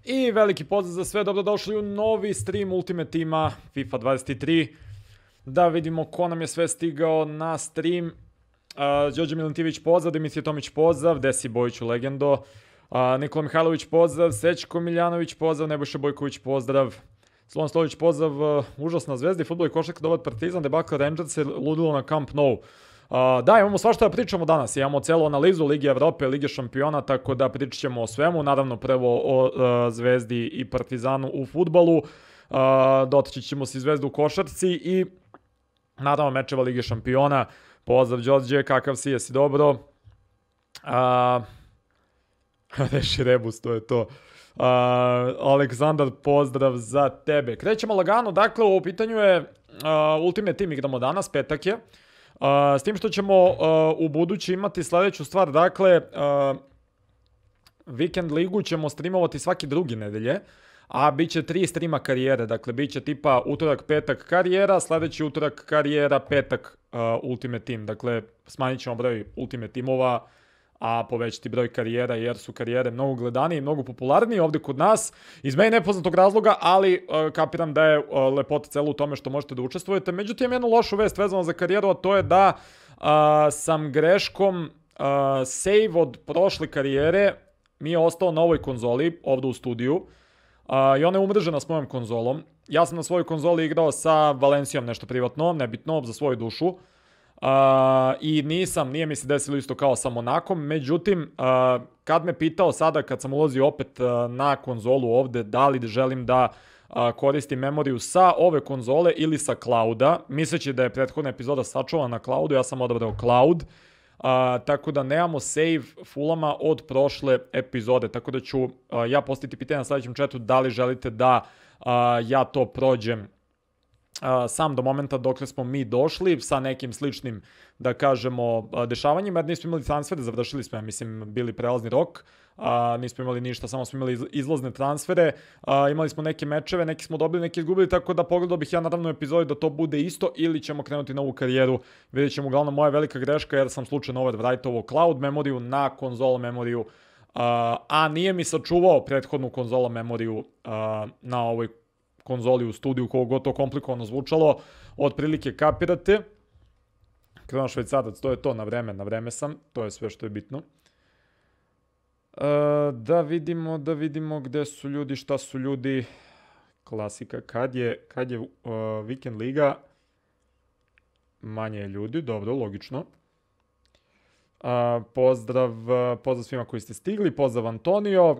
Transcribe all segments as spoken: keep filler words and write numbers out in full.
I veliki pozdrav za sve, dobrodošli u novi stream Ultimate Teama FIFA dvadeset tri. Da vidimo ko nam je sve stigao na stream. Uh, Đorđe Milentijević pozdrav, Dimitrije Tomić pozdrav, Desi Bojiću legendo, uh, Nikola Mihajlović pozdrav, Sečko Miljanović pozdrav, Nebojša Bojković pozdrav, Slovan Slović pozdrav, uh, užasna zvezda, fudbal i košarka, dobar Partizan, debakla Rangers, ludilo na Camp Nou. Uh, da, imamo svašta da pričamo danas, imamo celu analizu Lige Evrope, Lige šampiona, tako da pričat ćemo o svemu, naravno prvo o uh, Zvezdi i Partizanu u fudbalu, uh, dotaći ćemo se i Zvezdu u košarci i naravno mečeva Lige šampiona. Pozdrav Đorđe, kakav si, jesi dobro? Uh, Reši Rebus, to je to. Uh, Aleksandar, pozdrav za tebe. Krećemo lagano, dakle u pitanju je uh, Ultimate Team, igramo danas, petak je. Uh, s tim što ćemo uh, u budući imati sledeću stvar, dakle, uh, Weekend ligu ćemo streamovati svaki drugi nedelje, a bit će tri streama karijere, dakle bit će tipa utorak, petak karijera, sledeći utorak karijera, petak uh, Ultimate Team, dakle smanjit ćemo broj Ultimate Teamova, a povećati broj karijera jer su karijere mnogo gledanije i mnogo popularnije ovde kod nas iz meni nepoznatog razloga, ali uh, kapiram da je uh, lepota celo u tome što možete da učestvujete. Međutim, jednu lošu vest vezano za karijeru, a to je da uh, sam greškom uh, save od prošle karijere mi je ostao na ovoj konzoli ovde u studiju uh, i ona je umrežena s mojom konzolom. Ja sam na svojoj konzoli igrao sa Valencijom nešto privatno, nebitno, za svoju dušu. Uh, i nisam, nije mi se desilo isto kao sa Monakom, međutim uh, kad me pitao sada kad sam ulazio opet uh, na konzolu ovde da li želim da uh, koristim memoriju sa ove konzole ili sa clouda, misleći da je prethodna epizoda sačuvana na cloudu, ja sam odabrao cloud, uh, tako da nemamo save fullama od prošle epizode, tako da ću uh, ja postaviti pitanje na sledećem chatu da li želite da uh, ja to prođem Uh, sam do momenta dokle smo mi došli sa nekim sličnim, da kažemo, uh, dešavanjima, jer nismo imali transfere, završili smo, ja mislim, bili prelazni rok, uh, nismo imali ništa, samo smo imali izlazne transfere, uh, imali smo neke mečeve, neki smo dobili, neki izgubili, tako da pogledao bih ja naravno u epizodi da to bude isto ili ćemo krenuti novu karijeru, vidjet ćemo uglavnom moja velika greška jer sam slučajno overwrite-ovo cloud memoriju na konzolu memoriju, uh, a nije mi sačuvao prethodnu konzola memoriju uh, na ovoj konzoli u studiju, koliko god to komplikovano zvučalo, otprilike kapirate. Krenuo Švajcarac, to je to, na vreme, na vreme sam, to je sve što je bitno. E, da vidimo, da vidimo gde su ljudi, šta su ljudi. Klasika, kad je, kad je uh, Weekend liga, manje je ljudi, dobro, logično. Uh, pozdrav, uh, pozdrav svima koji ste stigli, pozdrav Antonio.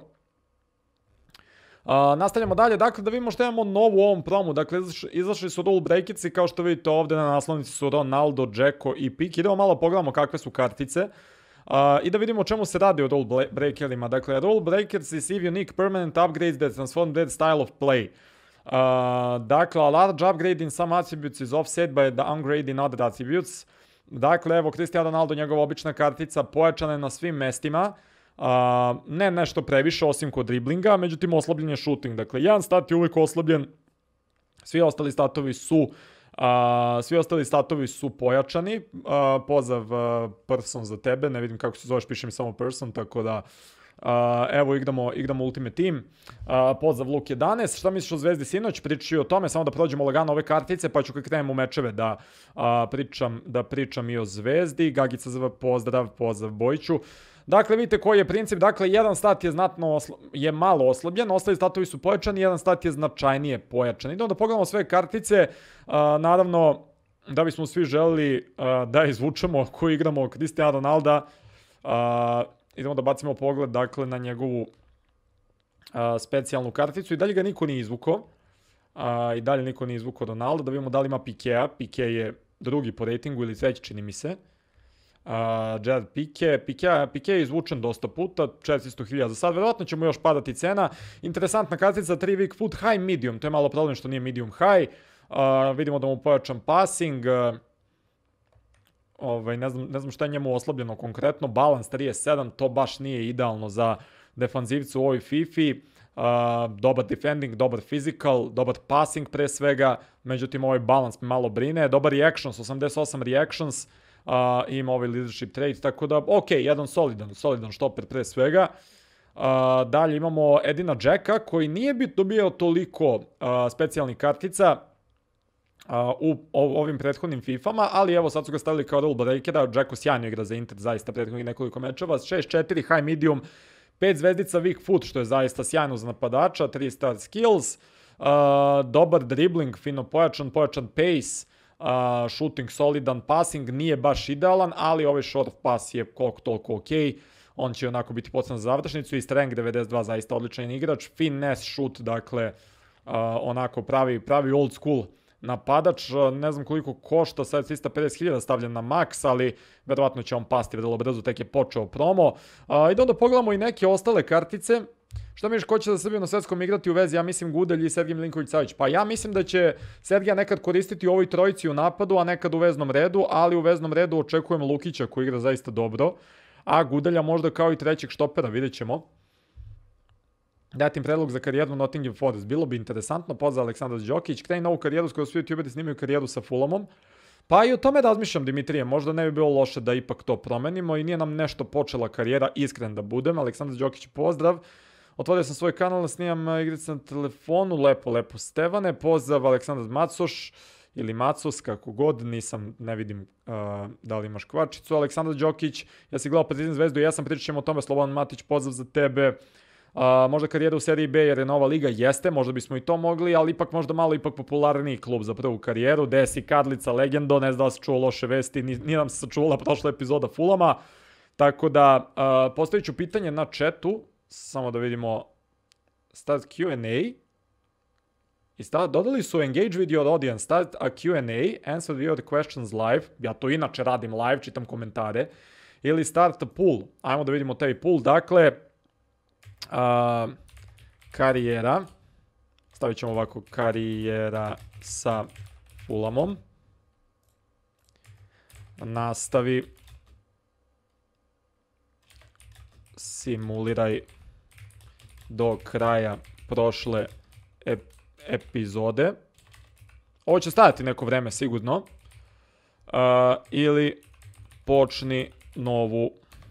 Uh, nastavljamo dalje, dakle da vidimo što imamo novo u ovom promu, dakle izašli su rule breakici, kao što vidite ovde na naslovnici su Ronaldo, Dzeko i Pik. Idemo malo pogledamo kakve su kartice uh, i da vidimo o čemu se radi o rule breakerima. Dakle, rule breakers receive unique permanent upgrades that transform their style of play. Uh, dakle, a large upgrade in some attributes is offset by the downgrade in other attributes. Dakle, evo, Cristiano Ronaldo, njegova obična kartica, pojačana je na svim mestima. Uh, ne nešto previše osim kod driblinga, međutim oslabljen je shooting, dakle jedan stat je uvijek oslabljen, svi ostali statovi su uh, svi ostali statovi su pojačani. Uh, pozdrav uh, Person za tebe, ne vidim kako se zoveš, piše mi samo Person, tako da uh, evo igramo, igramo Ultimate Team. Uh, pozdrav Luk jedanaest, šta misliš o Zvezdi sinoć, pričaju o tome, samo da prođemo lagano ove kartice pa ću kad krenemo u mečeve da, uh, pričam, da pričam i o Zvezdi. Gagica zv, pozdrav, pozdrav Bojiću. Dakle, vidite koji je princip, dakle, jedan stat je znatno osla... je malo oslabljen, ostali statovi su pojačani, jedan stat je značajnije pojačan. Idemo da pogledamo sve kartice, uh, naravno, da bismo svi želeli uh, da izvučemo ako igramo Cristiano Ronalda, uh, idemo da bacimo pogled, dakle, na njegovu uh, specijalnu karticu i dalje ga niko nije izvukao, uh, i dalje niko nije izvukao Ronalda, da vidimo da li ima Pikea, Pike je drugi po ratingu ili treći, čini mi se. Uh, Gerard Pique, Pique, Pique je izvučen dosta puta, četiristo hiljada za sad, verovatno će mu još padati cena. Interesantna kartica, tri weak foot, high medium, to je malo problem što nije medium high. Uh, vidimo da mu pojačan passing, uh, ovaj, ne, znam, ne znam šta je njemu oslabljeno konkretno, balans trideset sedam, to baš nije idealno za defanzivcu u ovoj FIFA. Uh, dobar defending, dobar physical, dobar passing pre svega, međutim ovaj balans me malo brine, dobar reactions, osamdeset osam reactions, Uh, ima ovaj leadership trait, tako da, ok, jedan solidan, solidan štoper pre svega. Uh, dalje imamo Edina Jacka koji nije bit dobijao toliko uh, specijalnih kartica uh, u ovim prethodnim fifama, ali evo sad su ga stavili kao rule breakera. Jacko sjajno igra za Inter, zaista prethodnih nekoliko mečeva. šest četiri high medium, pet zvezdica weak foot, što je zaista sjajno za napadača, tri star skills, uh, dobar dribbling, fino pojačan, pojačan pace, uh, shooting solidan, passing nije baš idealan, ali ovaj short pass je koliko toliko okej. On će onako biti podstan za završnicu i strength devedeset dva, zaista odličan igrač. Finesse shoot, dakle, uh, onako pravi, pravi old school napadač. Ne znam koliko košta, sad trista pedeset hiljada stavljen na max, ali verovatno će on pasti vrlo brzo, tek je počeo promo. Uh, I da onda pogledamo i neke ostale kartice. Šta misliš, ko će za Srbiju na svetskom igrati u vezi? Ja mislim Gudelj i Sergej Milinković-Savić. Pa ja mislim da će Sergija nekad koristiti u ovoj trojici u napadu, a nekad u veznom redu, ali u veznom redu očekujem Lukića koji igra zaista dobro. A Gudelja možda kao i trećeg štopera, vidjet ćemo. Dati im predlog za karijeru Nottingham Forest. Bilo bi interesantno, pozdrav Aleksandar Đokić. Kreni novu karijeru s kojoj svi youtuberi snimaju karijeru sa Fulhamom. Pa i o tome razmišljam, Dimitrije. Možda ne bi bilo loše da ipak to promenimo i nije nam nešto počela karijera, iskren da budem. Aleksandar Đokić, pozdrav. Otvorio sam svoj kanal, snimam igrice na telefonu. Lepo, lepo, Stevane. Pozdrav Aleksandar Macoš. Ili Macos, kako god, nisam, ne vidim uh, da li imaš kvačicu. Aleksandar Đokić, ja si gledao Partizan Zvezdu i ja sam, pričat ćemo o tome. Slobodan Matić, pozdrav za tebe. Uh, možda karijera u seriji B jer je nova liga, jeste, možda bismo i to mogli, ali ipak možda malo ipak popularniji klub za prvu karijeru. Desi Kadlica, legendo, ne znam da li se čuo loše vesti, nije nam se sačuvala prošla epizoda Fulhama. Tako da, uh, postavit ću pitanje na chatu, samo da vidimo start Q and A. I start, dodali su engage with your audience, start a Q and A, answer your questions live, ja to inače radim live, čitam komentare, ili start a pool, ajmo da vidimo taj pool, dakle, uh, karijera, stavit ćemo ovako, karijera sa Fulhamom, nastavi, simuliraj do kraja prošle epizode, epizode. Ovo će stajati neko vreme sigurno. Uh, ili počni novu.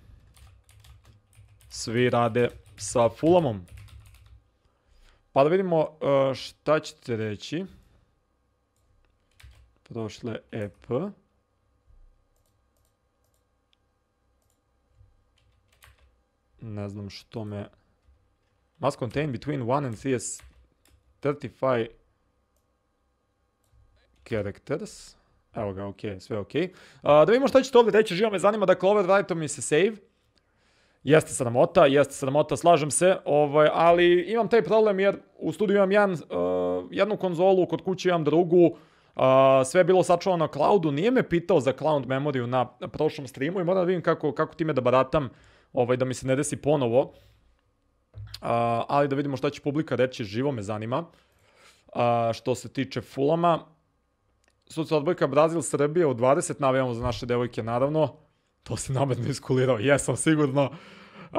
Svi rade sa Fulhamom. Pa da vidimo uh, šta ćete reći. Prošle ep. Ne znam što me... Must contain between one and three thirty-five characters. Evo ga, ok, sve ok. Uh, da vidimo šta ćete ovdje reći, živo me zanima. Dakle, overwrite mi se save. Jeste sramota, jeste sramota, slažem se. Ovaj, ali imam taj problem jer u studiju imam jedan, uh, jednu konzolu, kod kuće imam drugu. Uh, sve je bilo sačuvano na cloudu. Nije me pitao za cloud memoriju na prošlom streamu i moram da vidim kako, kako time da baratam, ovaj, da mi se ne desi ponovo. Uh, ali da vidimo šta će publika reći, živo me zanima. Uh, što se tiče Fulhama, sudska odbojka Brazil-Srbija u dvadeset, navijamo za naše devojke naravno. To si namerno iskulirao, jesam sigurno. Uh,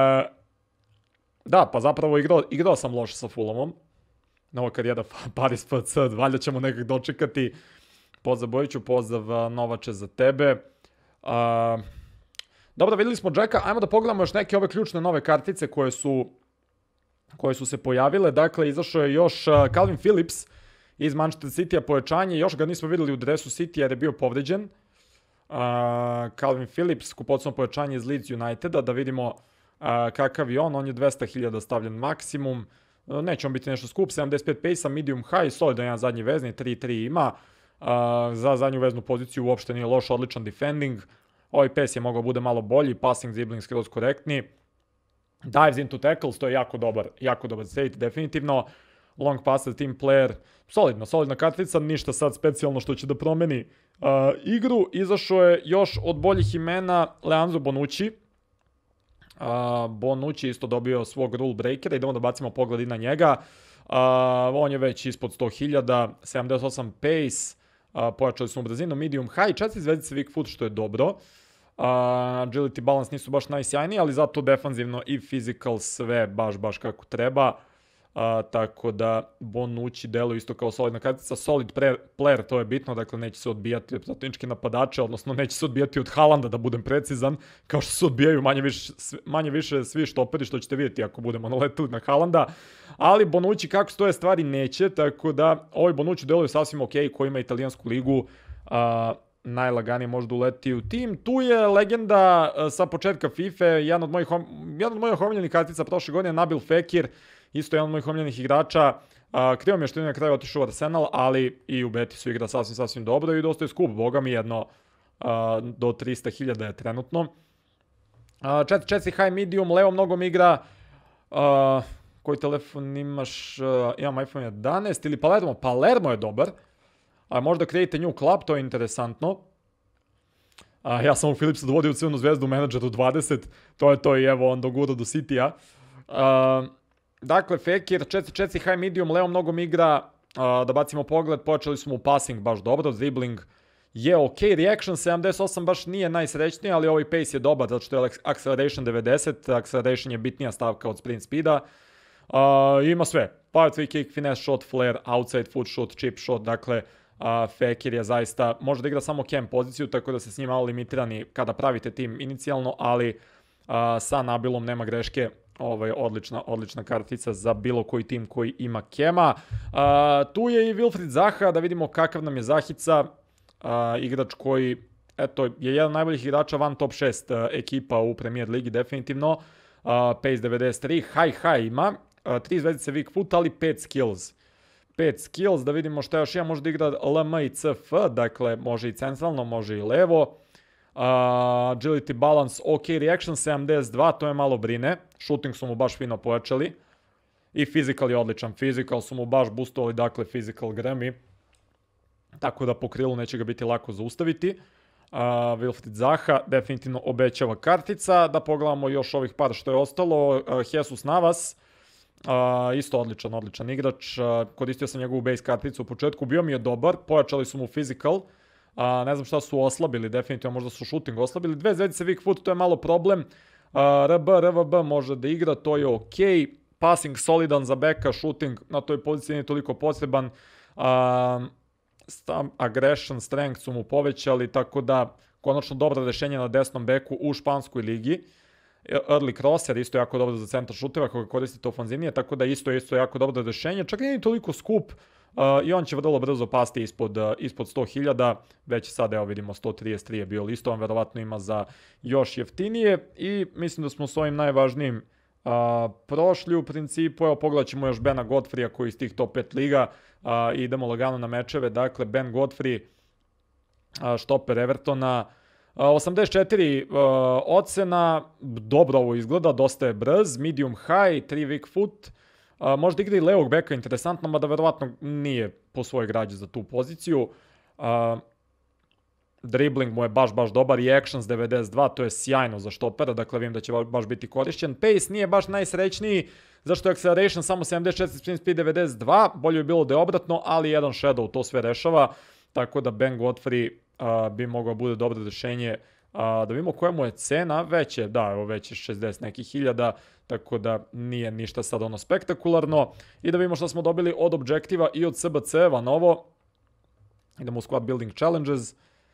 da, pa zapravo igrao, igrao sam loše sa Fulhamom. Nova karijera Paris F C, valjda ćemo nekak dočekati. Pozdrav Bojiću, pozdrav Novače za tebe. Uh, dobro, vidjeli smo Jacka, ajmo da pogledamo još neke ove ključne nove kartice koje su, koje su se pojavile. Dakle, izašao je još Calvin Phillips iz Manchester City-a, pojačanje. Još ga nismo vidjeli u dresu City jer je bio povređen. Uh, Calvin Phillips, kupocno pojačanje iz Leeds Uniteda, da vidimo uh, kakav je on. On je dvesta hiljada stavljen maksimum. Uh, neće on biti nešto skup, sedamdeset pet pace-a, medium high, solidan jedan zadnji vezni, tri tri ima. Uh, za zadnju veznu poziciju uopšte nije loš, odličan defending. Ovaj pace je mogao bude malo bolji, passing, dribbling skroz korektni. Dives into tackles, to je jako dobar, jako dobar state, definitivno. Long passer, team player, solidno, solidna kartica, ništa sad specijalno što će da promeni uh, igru. Izašao je još od boljih imena Leandro Bonucci. Uh, Bonucci isto dobio svog rule breakera, idemo da bacimo pogled i na njega. Uh, on je već ispod sto hiljada, sedamdeset osam pace, uh, pojačali smo brzinu, medium high, četiri zvezdice weak foot što je dobro. Uh, agility balance nisu baš najsjajniji, ali zato defanzivno i physical sve baš baš kako treba. A, tako da Bonucci deluje isto kao solidna kartica, solid pre, player, to je bitno, dakle neće se odbijati od protivničke napadače, odnosno neće se odbijati od Haalanda, da budem precizan, kao što se odbijaju manje više, manje više svi štoperi, što ćete vidjeti ako budemo naletili na Haalanda, ali Bonucci kako stoje stvari neće, tako da ovaj Bonucci deluje sasvim ok, ko ima italijansku ligu, a, najlaganije možda uleti u tim. Tu je legenda a, sa početka FIFA, jedan od mojih, jedan od mojih omiljenih kartica prošle godine, Nabil Fekir, isto jedan od mojih omiljenih igrača. Uh, krivo mi je što je na kraju otišao u Arsenal, ali i u Betisu igra sasvim, sasvim dobro i dosta je skup. Boga mi jedno uh, do trista hiljada je trenutno. četiri četiri high medium, levom nogom igra. Uh, koji telefon imaš? Uh, imam iPhone jedanaest ili Palermo? Palermo je dobar. A možda create a new club, to je interesantno. Uh, ja sam u Philipsa dovodio u Crvenu zvezdu u menadžeru dvadeset. To je to i evo on dogurao do City-a. Uh, Dakle, Fekir, četiri četiri high medium, levom nogom igra, uh, da bacimo pogled, počeli smo u passing baš dobro, dribbling je ok, reaction sedamdeset osam baš nije najsrećniji, ali ovaj pace je dobar, zato što je acceleration devedeset, acceleration je bitnija stavka od sprint speeda. Uh, ima sve, power free kick, finesse shot, flare, outside foot shot, chip shot, dakle, uh, Fekir je zaista, može da igra samo cam poziciju, tako da se s njim malo limitirani kada pravite tim inicijalno, ali uh, sa Nabilom nema greške. Ovo je odlična, odlična kartica za bilo koji tim koji ima Kema. Uh, tu je i Wilfried Zaha, da vidimo kakav nam je Zahica. Uh, igrač koji, eto, je jedan od najboljih igrača van top šest uh, ekipa u Premier Ligi, definitivno. Uh, pace devedeset tri, high high ima. Uh, tri zvezdice weak foot, ali pet skills. pet skills, da vidimo šta još ima. Može da igra L M i C F, dakle može i centralno, može i levo. Uh, agility balance, ok, reaction sedamdeset dva, to je malo brine. Shooting su mu baš fino pojačali. I physical je odličan. Physical su mu baš boostovali, dakle physical gremi. Tako da po krilu neće ga biti lako zaustaviti. Uh, Wilfried Zaha, definitivno obećava kartica. Da pogledamo još ovih par što je ostalo. Uh, Jesus Navas, uh, isto odličan, odličan igrač. Uh, koristio sam njegovu base karticu u početku. Bio mi je dobar, pojačali su mu physical. Uh, ne znam šta su oslabili, definitivno možda su shooting oslabili. Dve zvezdice weak foot, to je malo problem. Uh, R B, R V B može da igra, to je ok. Passing solidan za beka, shooting na toj poziciji nije toliko potreban. Uh, aggression, strength su mu povećali, tako da konačno dobro rešenje na desnom beku u španskoj ligi. Early crosser, isto jako dobro za centar šuteva koga koristite ofanzivnije, tako da isto isto jako dobro rešenje. Čak nije toliko skup. Uh, i on će vrlo brzo pasti ispod, uh, ispod sto hiljada, već sad evo vidimo sto trideset tri je bio listo, on verovatno ima za još jeftinije i mislim da smo s ovim najvažnijim uh, prošli u principu. Evo pogledat ćemo još Bena Godfreya koji iz tih top pet liga, uh, idemo lagano na mečeve, dakle Ben Godfrey, uh, štoper Evertona, uh, osamdeset četiri uh, ocena, dobro ovo izgleda, dosta je brz, medium high, tri weak foot. Uh, možda igra i levog beka, interesantno, mada verovatno nije po svojoj građi za tu poziciju. Uh, dribbling mu je baš, baš dobar. Reactions devedeset dva, to je sjajno za štopera, dakle vidim da će baš biti korišćen. Pace nije baš najsrećniji, zašto je acceleration samo sedamdeset četiri, sprint speed devedeset dva, bolje bi bilo da je obratno, ali jedan shadow to sve rešava, tako da Ben Godfrey uh, bi mogao bude dobro rešenje. Uh, da vidimo koja mu je cena, već je, da, evo već je šezdeset nekih hiljada, tako da nije ništa sad ono spektakularno. I da vidimo šta smo dobili od objektiva i od S B C-eva novo. Idemo u Squad Building Challenges.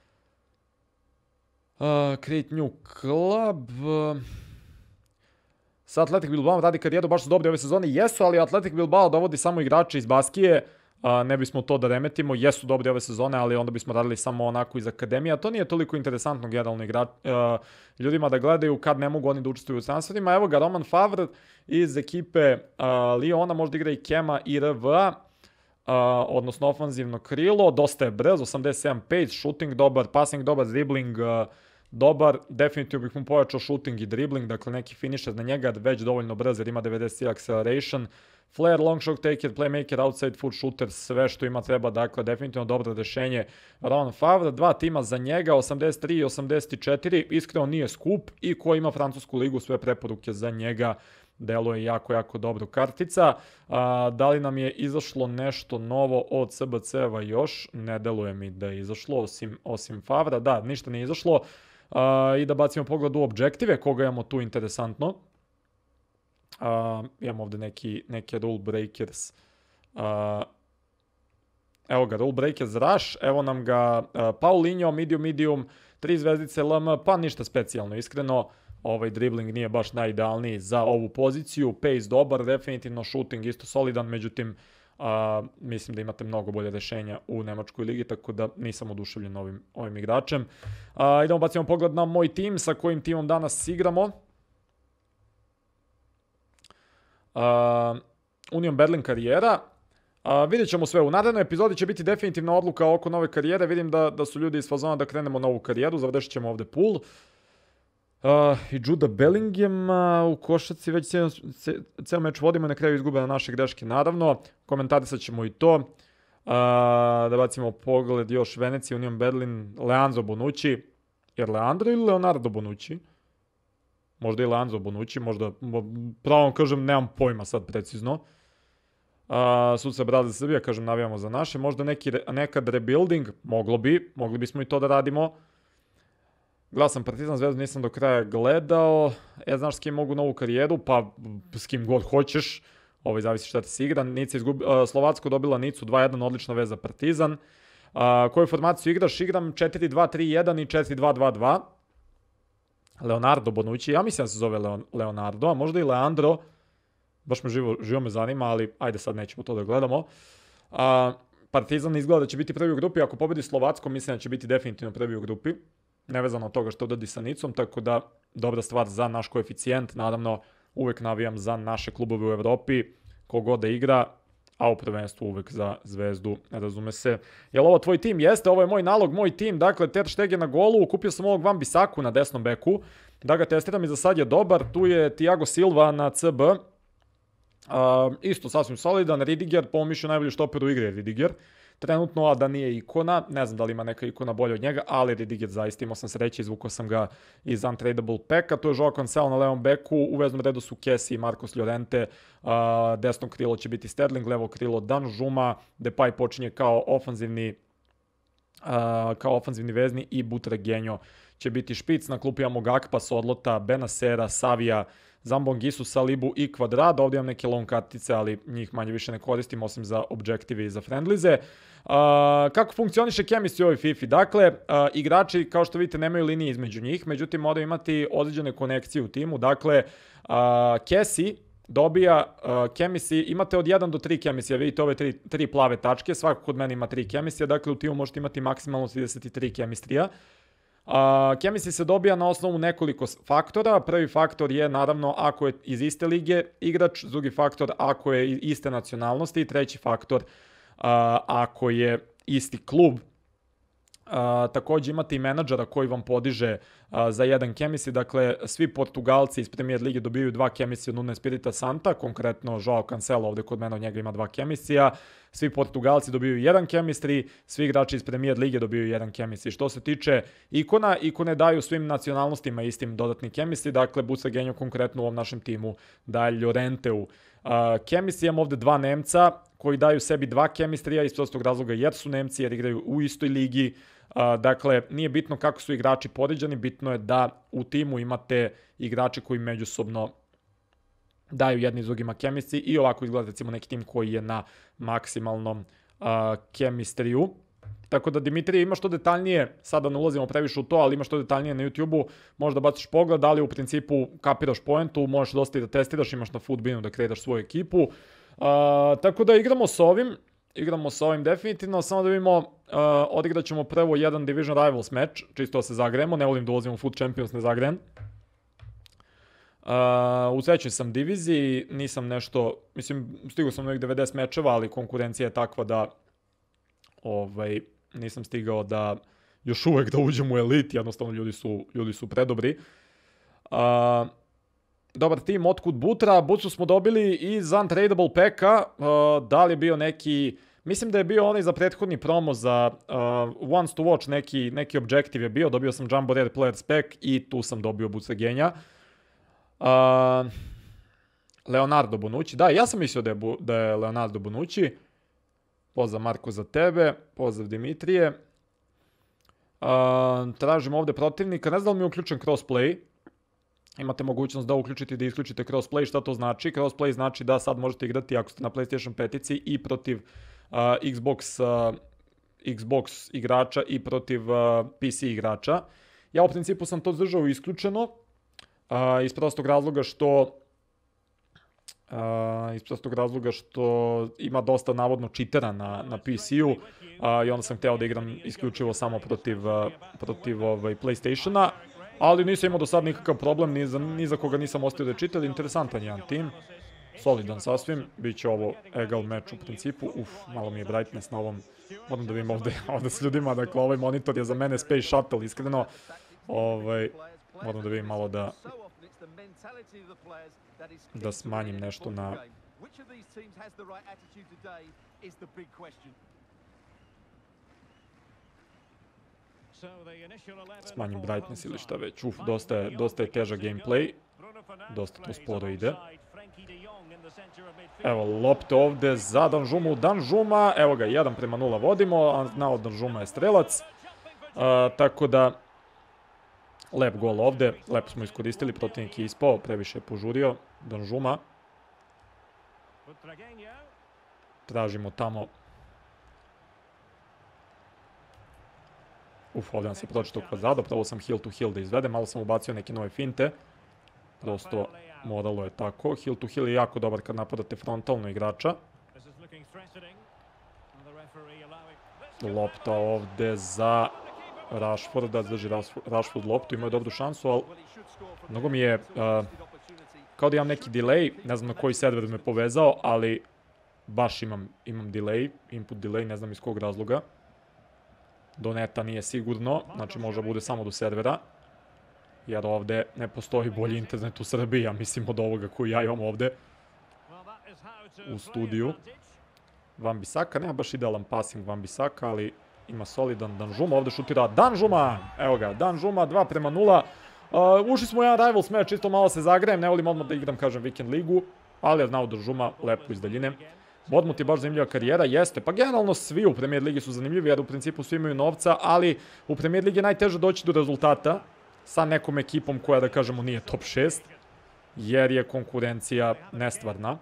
Uh, create new club. Uh, sa Athletic Bilbao radi karijeru, baš su dobri ove sezone. Jesu, ali Athletic Bilbao dovodi samo igrače iz Baskije. Uh, ne bismo to da remetimo, jesu dobri ove sezone, ali onda bismo radili samo onako iz akademija. To nije toliko interesantno generalno igrač, uh, ljudima da gledaju kad ne mogu oni da učestvuju u transferima. Evo ga, Roman Favre iz ekipe uh, Liona, možda igra i Kema i R V-a, uh, odnosno ofanzivno krilo, dosta je brz, osamdeset sedam pace, shooting dobar, passing dobar, dribbling uh, dobar, definitivno bih mu pojačao shooting i dribbling, dakle neki finisher na njega, već dovoljno brz jer ima devedeset tri acceleration, flare, long shot taker, playmaker, outside foot shooter, sve što ima treba, dakle definitivno dobro rešenje. Roman Favre, dva tima za njega, osamdeset tri i osamdeset četiri, iskreno nije skup i ko ima francusku ligu, sve preporuke za njega, deluje jako, jako dobro kartica. A, da li nam je izašlo nešto novo od S B C-eva još? Ne deluje mi da je izašlo, osim, osim Favra, da, ništa nije izašlo. Uh, I da bacimo pogled u objektive, koga imamo tu interesantno. Uh, imam ovde neki, neke rule breakers. Uh, evo ga, rule breakers rush, evo nam ga uh, Paulinho, medium, medium, tri zvezdice L M, pa ništa specijalno, iskreno. Ovaj dribbling nije baš najidealniji za ovu poziciju, pace dobar, definitivno shooting isto solidan, međutim uh, mislim da imate mnogo bolje rešenja u Nemačkoj ligi, tako da nisam oduševljen ovim, ovim igračem. Uh, idemo bacimo pogled na moj tim, sa kojim timom danas igramo. Uh, Union Berlin karijera. Uh, vidjet ćemo sve. U narednoj epizodi će biti definitivna odluka oko nove karijere. Vidim da, da su ljudi iz fazona da krenemo novu karijeru, završit ćemo ovde pool. Uh, I Jude Bellingham uh, u košaci već ceo, ceo meč vodimo i na kraju izgube na naše greške, naravno. Komentarisat ćemo i to. Uh, da bacimo pogled još Venecija, Union Berlin, Leandro Bonucci. Jer Leandro ili Leonardo Bonucci? Možda i Leandro Bonucci, možda, pravo vam kažem, nemam pojma sad precizno. Uh, Suca Brazil Srbija, kažem, navijamo za naše. Možda neki, nekad rebuilding, moglo bi, mogli bismo i to da radimo. Gledao sam Partizan, Zvezdu nisam do kraja gledao. E, znaš s kim mogu novu karijeru? Pa s kim god hoćeš. Ovo zavisi šta ti se igra. Nica izgubi, uh, Slovacko dobila Nicu dva jedan, odlična veza Partizan. Uh, koju formaciju igraš? Igram četiri dva tri jedan i četiri dva dva dva. Leonardo Bonucci, ja mislim da se zove Leon, Leonardo, a možda i Leandro. Baš me živo, živo me zanima, ali ajde sad nećemo to da gledamo. Uh, Partizan izgleda da će biti prvi u grupi. Ako pobedi Slovacko, mislim da će biti definitivno prvi u grupi. Nevezano od toga što dodi sa Nicom, tako da dobra stvar za naš koeficijent. Naravno, uvek navijam za naše klubove u Evropi, kogod da igra, a u prvenstvu uvek za Zvezdu, razume se. Jel ovo tvoj tim? Jeste, ovo je moj nalog, moj tim, dakle Ter Stegen na golu, kupio sam ovog Van Bissaku na desnom beku, da ga testiram i za sad je dobar, tu je Thiago Silva na C B, uh, isto sasvim solidan, Ridiger, po mišlju najbolji štoper u igri je Ridiger. Trenutno, a da nije ikona, ne znam da li ima neka ikona bolja od njega, ali Ridiger zaista imao sam sreće, izvukao sam ga iz Untradable packa, to je Joao Cancelo na levom beku, u veznom redu su Kessi i Marcos Llorente, uh, desno krilo će biti Sterling, levo krilo Danjuma, Depay počinje kao ofanzivni, uh, kao ofanzivni vezni i Butragueño će biti špic, na klupi imamo Gakpa, Sorlota, Benacera, Savija, Zambongisu, Salibu i Kvadrada. Ovdje imam neke long kartice, ali njih manje više ne koristim, osim za objektive i za friendlize. Uh, kako funkcioniše chemistry u ovoj FIFA? Dakle, uh, igrači, kao što vidite, nemaju linije između njih, međutim, moraju imati određene konekcije u timu. Dakle, uh, Kessi dobija uh, chemistry, imate od jedan do tri chemistry, vidite ove tri, tri plave tačke, svako kod mene ima tri chemistry, dakle, u timu možete imati maksimalno trideset tri chemistry-a. Uh, chemistry se dobija na osnovu nekoliko faktora. Prvi faktor je naravno ako je iz iste lige igrač, drugi faktor ako je iste nacionalnosti i treći faktor uh, ako je isti klub. Uh, također imate i menadžera koji vam podiže uh, za jedan chemistry, dakle svi Portugalci iz Premier lige dobiju dva chemistry od Nuno Espirito Santa, konkretno Joao Cancelo ovdje kod mene od njega ima dva chemistry-a, svi Portugalci dobiju jedan chemistry, svi igrači iz Premier lige dobiju jedan chemistry. Što se tiče ikona, ikone daju svim nacionalnostima istim dodatni chemistry, dakle Butragueño konkretno u ovom našem timu daje Llorenteu uh, chemistry. Imam ovdje dva Nemca koji daju sebi dva chemistry-a iz prostog razloga jer su Nemci, jer igraju u istoj ligi. Uh, dakle, nije bitno kako su igrači poređani, bitno je da u timu imate igrače koji međusobno daju jedni iz drugima chemistry i ovako izgleda recimo neki tim koji je na maksimalnom uh, chemistry-u. Tako da, Dimitrije, imaš to detaljnije, sada ne ulazimo previše u to, ali imaš to detaljnije na YouTube-u, možda baciš pogled, ali u principu kapiraš poentu, možeš dosta i da testiraš, imaš na Footbinu da kreiraš svoju ekipu. Uh, tako da igramo s ovim. Igramo sa ovim definitivno, samo da vidimo, uh, odigrat ćemo prvo jedan Division Rivals meč, čisto da se zagremo, ne volim da ulazim u Foot Champions, ne zagrejem. Uh, u trećoj sam diviziji, nisam nešto, mislim, stigao sam uvijek devedeset mečeva, ali konkurencija je takva da ovaj, nisam stigao da još uvijek da uđem u eliti, jednostavno ljudi su, ljudi su predobri. Uh, Dobar tim, otkud Butra? Butru smo dobili iz Untradable packa. Uh, da li je bio neki... Mislim da je bio onaj za prethodni promo za uh, Once to Watch, neki, neki objektiv je bio. Dobio sam Jumbo Rare Players pack i tu sam dobio Butragueña. Uh, Leonardo Bonucci. Da, ja sam mislio da je, Bu, da je Leonardo Bonucci. Pozdrav Marko za tebe. Pozdrav Dimitrije. Uh, tražim ovdje protivnika. Ne znam da li mi je uključen crossplay. imate mogućnost da uključite i da isključite crossplay. Šta to znači? Crossplay znači da sad možete igrati ako ste na PlayStation petici i protiv uh, Xbox, uh, Xbox igrača i protiv uh, P C igrača. Ja u principu sam to držao isključeno uh, iz prostog razloga što Uh, iz prostog razloga što ima dosta navodno čitera na, na P C-u uh, i onda sam hteo da igram isključivo samo protiv, uh, protiv ovaj, PlayStationa, ali nisam imao do sad nikakav problem, ni za, ni za koga nisam ostio da je čiter. Interesantan jedan tim, solidan sasvim, bit će ovo egal meč u principu. Uf, malo mi je brightness na ovom, moram da vidim ovde, ovde s ljudima, dakle ovaj monitor je za mene Space Shuttle, iskreno, ovaj, moram da vidim malo da da smanjim nešto na smanjim brightness ili šta već. Uf, dosta je, dosta je težak gameplay, dosta to sporo ide. Evo, lopta ovde za Danžumu, Danžuma, evo ga, jedan prema nula vodimo, a znao Danžuma je strelac, uh, tako da lep gol ovde, lepo smo iskoristili, protivnik je ispao, previše je požurio, Danžuma. Tražimo tamo. Uf, ovde nam se pročito kvazado, pravo sam hill to hill da izvedem, malo sam ubacio neke nove finte. Prosto moralo je tako. Hill to hill je jako dobar kad napadate frontalno igrača. Lopta ovde za Rashforda, drži Rashford loptu, imao je dobru šansu, ali mnogo mi je, uh, kao da imam neki delay, ne znam na koji server me povezao, ali baš imam, imam delay, input delay, ne znam iz kog razloga. Do neta nije sigurno, znači može bude samo do servera, jer ovde ne postoji bolji internet u Srbiji, ja mislim od ovoga koji ja imam ovde u studiju. Van Bissaka, nema baš idealan passing Van Bissaka, ali ima solidan Danžuma, ovde šutira Danžuma, evo ga, Danžuma, dva prema nula. Uh, ušli smo u jedan rivals match, čisto malo se zagrejem, ne volim odmah da igram, kažem, Weekend ligu, ali je znao Danžuma, lepo iz daljine. Bournemouth je baš zanimljiva karijera, jeste, pa generalno svi u Premier ligi su zanimljivi, jer u principu svi imaju novca, ali u Premier ligi je najteže doći do rezultata sa nekom ekipom koja, da kažemo, nije top šest, jer je konkurencija nestvarna.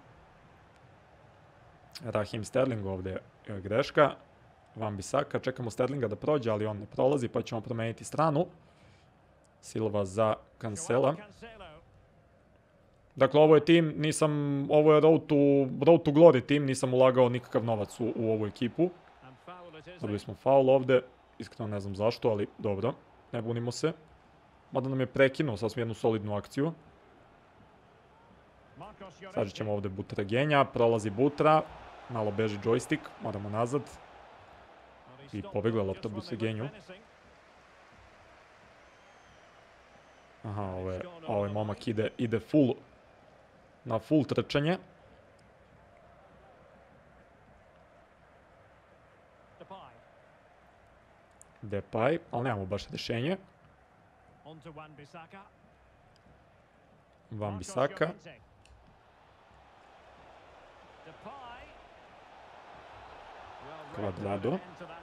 Raheem Sterling ovde je greška. Van Bissaka, čekamo Sterlinga da prođe, ali on ne prolazi, pa ćemo promeniti stranu. Silva za Cancela. Dakle, ovo je tim, nisam, ovo je road to, road to glory tim, nisam ulagao nikakav novac u, u ovu ekipu. Dobili smo faul ovde, iskreno ne znam zašto, ali dobro, ne bunimo se. Mada nam je prekinuo sasvim jednu solidnu akciju. Sad ćemo ovde Butragenja, prolazi Butra, malo beži joystick, moramo nazad. I pobegla lopta Butragenju. Aha, ovo je, ovo je momak ide, ide full, na full trčanje. Depay, ali nemamo baš rešenje. Van Bissaka. Quadrado.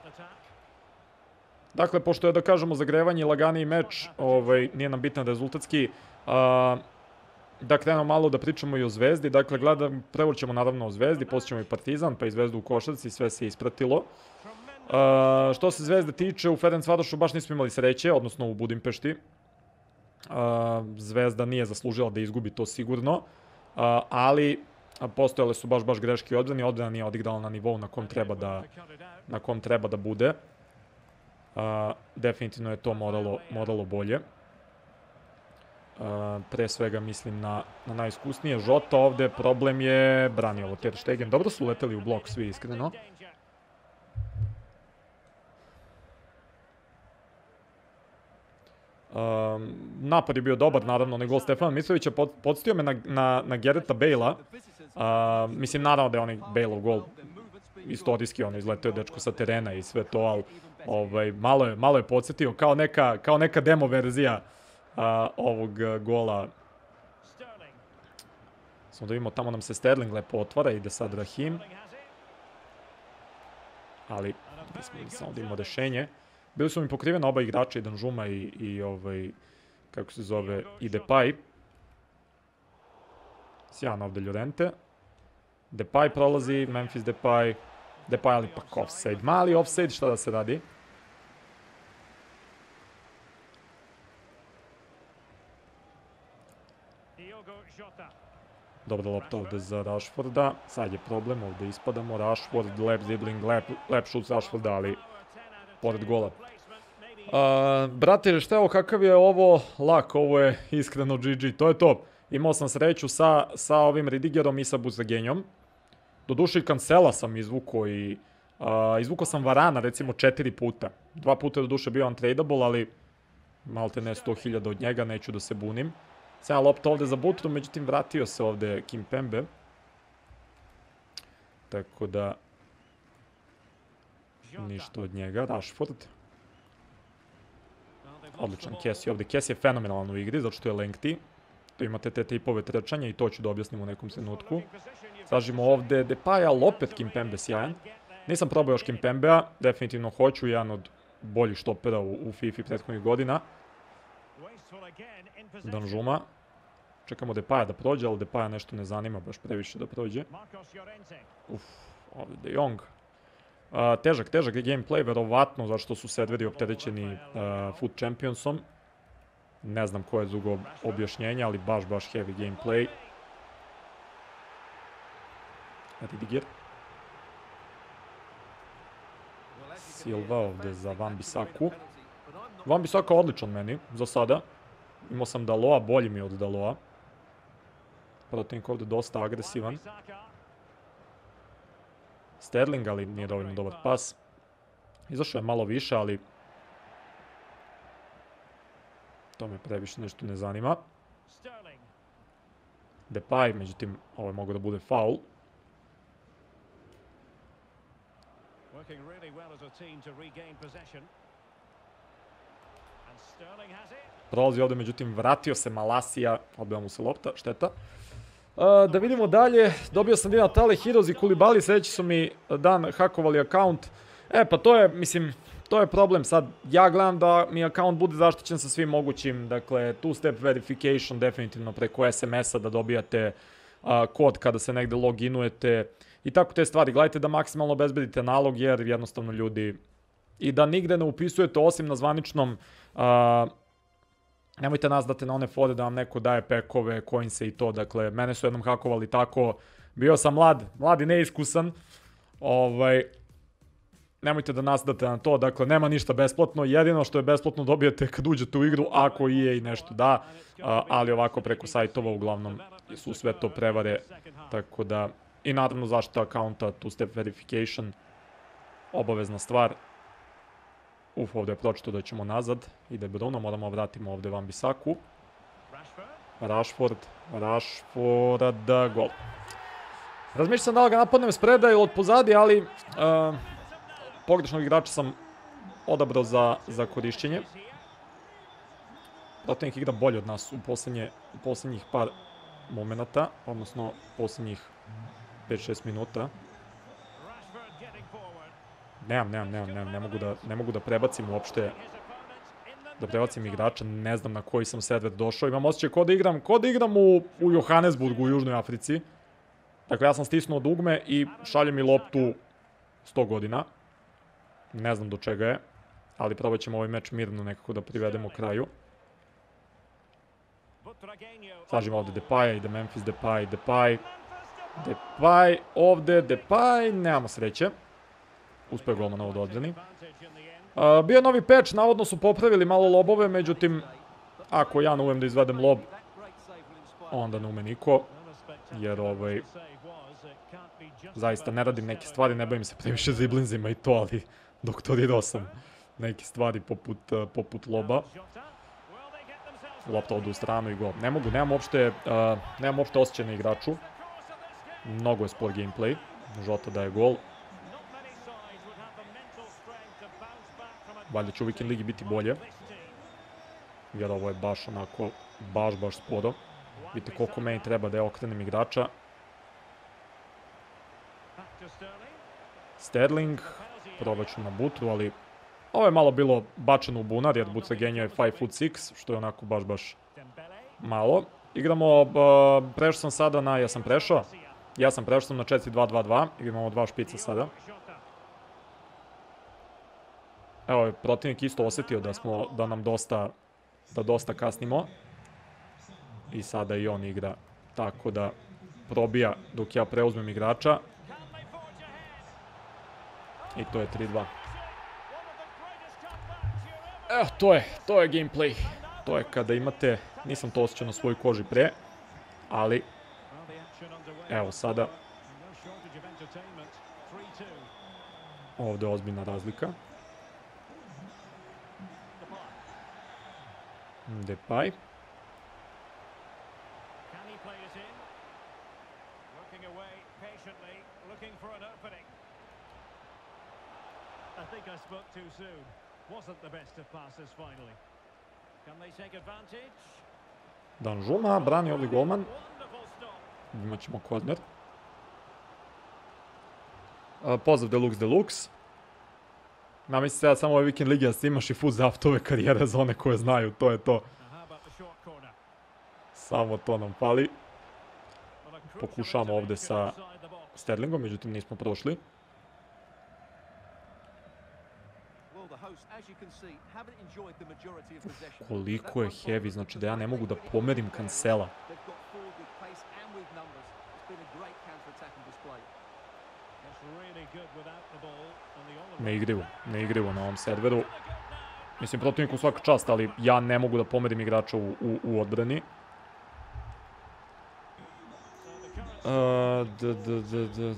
Dakle, pošto je, da kažemo, zagrevanje i laganiji meč, ovaj, nije nam bitan rezultatski, a, da krenemo malo da pričamo i o Zvezdi. Dakle, gledam, prvo ćemo naravno o Zvezdi, poslije ćemo i Partizan, pa i Zvezdu u košarci, sve se ispratilo. A, što se Zvezde tiče, u Ferencvarošu baš nismo imali sreće, odnosno u Budimpešti. A, Zvezda nije zaslužila da izgubi to sigurno, a, ali postojale su baš baš greške u odbrani, odbrana nije odigrala na nivou na kom treba da, na kom treba da bude. Uh, definitivno je to moralo, moralo bolje. Uh, pre svega mislim na, na najiskusnije. Žota ovde, problem je, brani ovo Ter Stegen. Dobro su leteli u blok svi, iskreno. Um, napad je bio dobar, naravno, onaj gol Stefana Mitrovića, pod, podstio me na, na, na Gareta Bale-a. Uh, mislim, naravno da je onaj Bale-ov gol istorijski, ono, izleteo dečko sa terena i sve to, ali ovaj, malo je, malo je podsjetio, kao neka, kao neka demo verzija uh, ovog gola. Samo da vidimo, tamo nam se Sterling lepo otvara, ide sad Raheem. Ali, samo da imamo rešenje. Bili su mi pokriveni oba igrača, i Danžuma i, i ovaj, kako se zove, i Depay. Sjajan ovdje Llorente. Depay prolazi, Memphis Depay. Depay ali pak offside. Mali offside, šta da se radi? Dobra lopta ovdje za Rashforda. Sad je problem, ovdje ispadamo. Rashford, lep dribling, lep, lep šut Rashforda, ali pored gola. Uh, brate, šta je ovo, kakav je ovo lak, ovo je iskreno G G, to je to. Imao sam sreću sa, sa ovim Ridigerom i sa Buzagenjom. Doduše i Cancela sam izvukao i uh, izvukao sam Varana recimo četiri puta. Dva puta je doduše bio untradable, ali malte ne sto hiljada od njega, neću da se bunim. Sada lopta ovdje za Butru, međutim vratio se ovdje Kimpembe. Tako da ništa od njega. Rashford. Odličan Kessie ovdje. Kessie je fenomenalan u igri, zato što je lengthy. To imate te tipove trčanja i to ću da objasnim u nekom trenutku. Tražimo ovdje Depaya, ali opet Kimpembe sjajan. Nisam probao još Kimpembea, definitivno hoću, jedan od boljih štopera u, u FIFA prethodnih godina. Danžuma. Čekamo Depaya da prođe, ali Depaya nešto ne zanima baš previše da prođe. Uf, ovdje De Jong. Uh, težak, težak gameplay, verovatno zašto su Sedveri opterećeni uh, Foot Championsom. Ne znam koje je drugo objašnjenje, ali baš, baš heavy gameplay. Ridiger. Silva ovdje za Wan-Bissaku. Wan-Bissaka odličan meni, za sada. Imao sam Daloa, bolji mi od Daloa. Protivnik ovdje dosta agresivan. Sterling, ali nije dovoljno dobar pas. Izašao je malo više, ali to me previše nešto ne zanima. Depay, međutim, ovo je mogao da bude faul. Prolazi ovdje, međutim, vratio se Malasija, odbija mu se lopta, šteta. Uh, da vidimo dalje, dobio sam Dina Tale, Heroes i Koulibaly, sljedeći su mi dan hakovali account. E, pa to je, mislim, to je problem sad. Ja gledam da mi account bude zaštićen sa svim mogućim, dakle, two-step verification definitivno preko S M S-a da dobijate uh, kod kada se negde loginujete i tako te stvari. Gledajte da maksimalno obezbedite nalog jer jednostavno ljudi i da nigde ne upisujete osim na zvaničnom. Uh, nemojte nas date na one fore da vam neko daje pekove, coinse i to. Dakle, mene su jednom hakovali tako. Bio sam mlad, mlad i neiskusan. Ovaj, nemojte da nas date na to. Dakle, nema ništa besplatno. Jedino što je besplatno dobijete kad uđete u igru, ako i je i nešto da. Uh, ali ovako preko sajtova uglavnom su sve to prevare. Tako da, i naravno zaštita akaunta, two-step verification. Obavezna stvar. Uf, ovdje je pročito da ćemo nazad. Ide Bruno, moramo vratimo ovdje Wan-Bissaku. Rashford, Rashford, gol. Razmišljam sam da li ga napadnem s preda ili od pozadi, ali uh, pogrešnog igrača sam odabrao za, za korišćenje. Protivnik igra bolje od nas u, posljednje, u posljednjih par momenata, odnosno posljednjih pet šest minuta. Nemam, nemam, nemam, nemam, ne mogu da, ne mogu da prebacim uopšte, da prebacim igrača, ne znam na koji sam server došao. Imam osjećaj ko da igram, ko da igram u, u Johannesburgu u Južnoj Africi. Dakle, ja sam stisnuo dugme i šalje mi loptu sto godina. Ne znam do čega je, ali probat ćemo ovaj meč mirno nekako da privedemo kraju. Slažimo ovdje Depaya, ide Memphis Depay, Depay, Depay, ovdje Depay, nemamo sreće. Uspio golman ovo da odbrani. Uh, bio je novi patch, navodno su popravili malo lobove, međutim, ako ja ne umem da izvedem lob, onda ne ume niko, jer ovaj, zaista ne radim neke stvari, ne bavim se previše driblinzima i to, ali doktorirao sam neke stvari poput, uh, poput loba. Lopta ovdje u stranu i gol. Ne mogu, nemam uopšte, uh, nemam uopšte osjećaj na igraču. Mnogo je spor gameplay. Žota daje gol. Valjda će u Weekend Ligi biti bolje. Jer ovo je baš onako, baš, baš sporo. Vidite koliko meni treba da je okrenem igrača. Sterling. Probat ću na Butru, ali ovo je malo bilo bačeno u bunar, jer Butragenja je five foot six, što je onako baš, baš malo. Igramo, uh, prešao sam sada na, ja sam prešao? Ja sam prešao sam na četiri dva dva dva, igramo dva špica sada. Evo, protivnik isto osjetio da smo, da nam dosta, da dosta kasnimo. I sada i on igra tako da probija dok ja preuzmem igrača. I to je tri dva. Evo, to je, to je gameplay. To je kada imate, nisam to osjećao na svojoj koži pre, ali evo sada. Ovdje je ozbiljna razlika. Depay. Danjuma brani ovdje golman. Imat ćemo korner. Pozdrav Deluxe Deluxe. Ja mislim se ja samo ovaj vikend ligi da se imaš i fut zaftove karijere za one koje znaju, to je to. Samo to nam fali. Pokušamo ovdje sa Sterlingom, međutim nismo prošli. Koliko je heavy, znači da ja ne mogu da pomerim Cancela. Neigrivo, neigrivo na ovom serveru. Mislim, protivniku svaka čast, ali ja ne mogu da pomerim igrača u, u, u odbrani. Uh, d, d, d, d, d.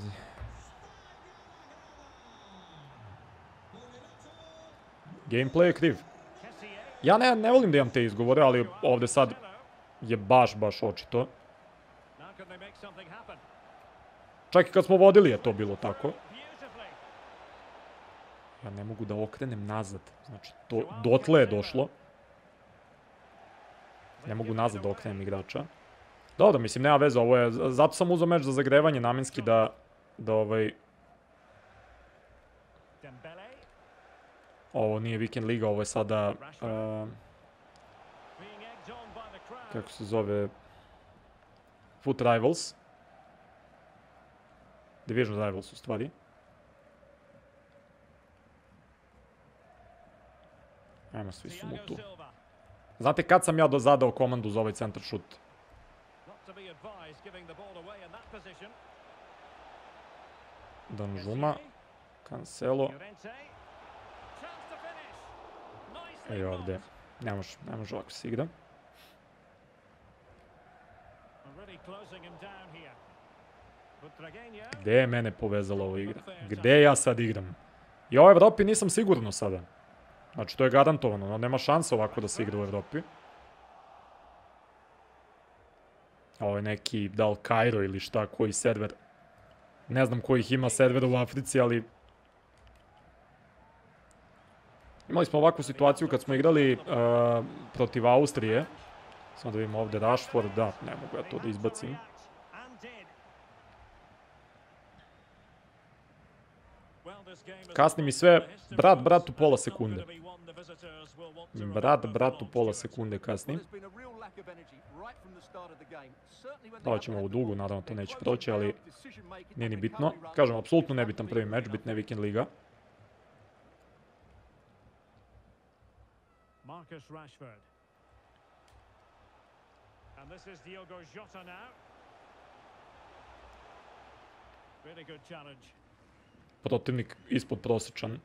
Gameplay je kriv. Ja ne, ne volim da imam te izgovore, ali ovdje sad je baš, baš očito. Čak i kad smo vodili je to bilo tako. Ja ne mogu da okrenem nazad. Znači, to, dotle je došlo. Ne mogu nazad da okrenem igrača. Dobro, mislim, nema veze, ovo je... Zato sam uzao meč za zagrevanje namjenski da... Da ovaj... Ovo nije Weekend Liga, ovo je sada... Uh, kako se zove... Foot Rivals. Division Rivals u stvari. Ajmo, svi su mu tu. Znate kad sam ja dozadao komandu za ovaj centar šut? Danjuma. Cancelo. I ovdje. Ne može, ne može ovako se igra. Gde je mene povezala ova igra? Gde ja sad igram? I u Evropi nisam sigurno sada. Znači, to je garantovano, no nema šanse ovako da se igra u Evropi. Ovo je neki, da li Cairo ili šta, koji server. Ne znam kojih ima servera u Africi, ali... Imali smo ovakvu situaciju kad smo igrali uh, protiv Austrije. Samo da vidimo ovdje Rashford, da, ne mogu ja to da izbacim. Kasni mi sve, brat, brat u pola sekunde. Brat, brat u pola sekunde kasni. Dao ćemo ovu dugu, naravno to neće proći, ali nije ni bitno. Kažem, apsolutno nebitan prvi meč, bitna je Weekend Liga. Marcus Rashford. And this is Diogo Jota now. Really good challenge. Protivnik ispod prosječan.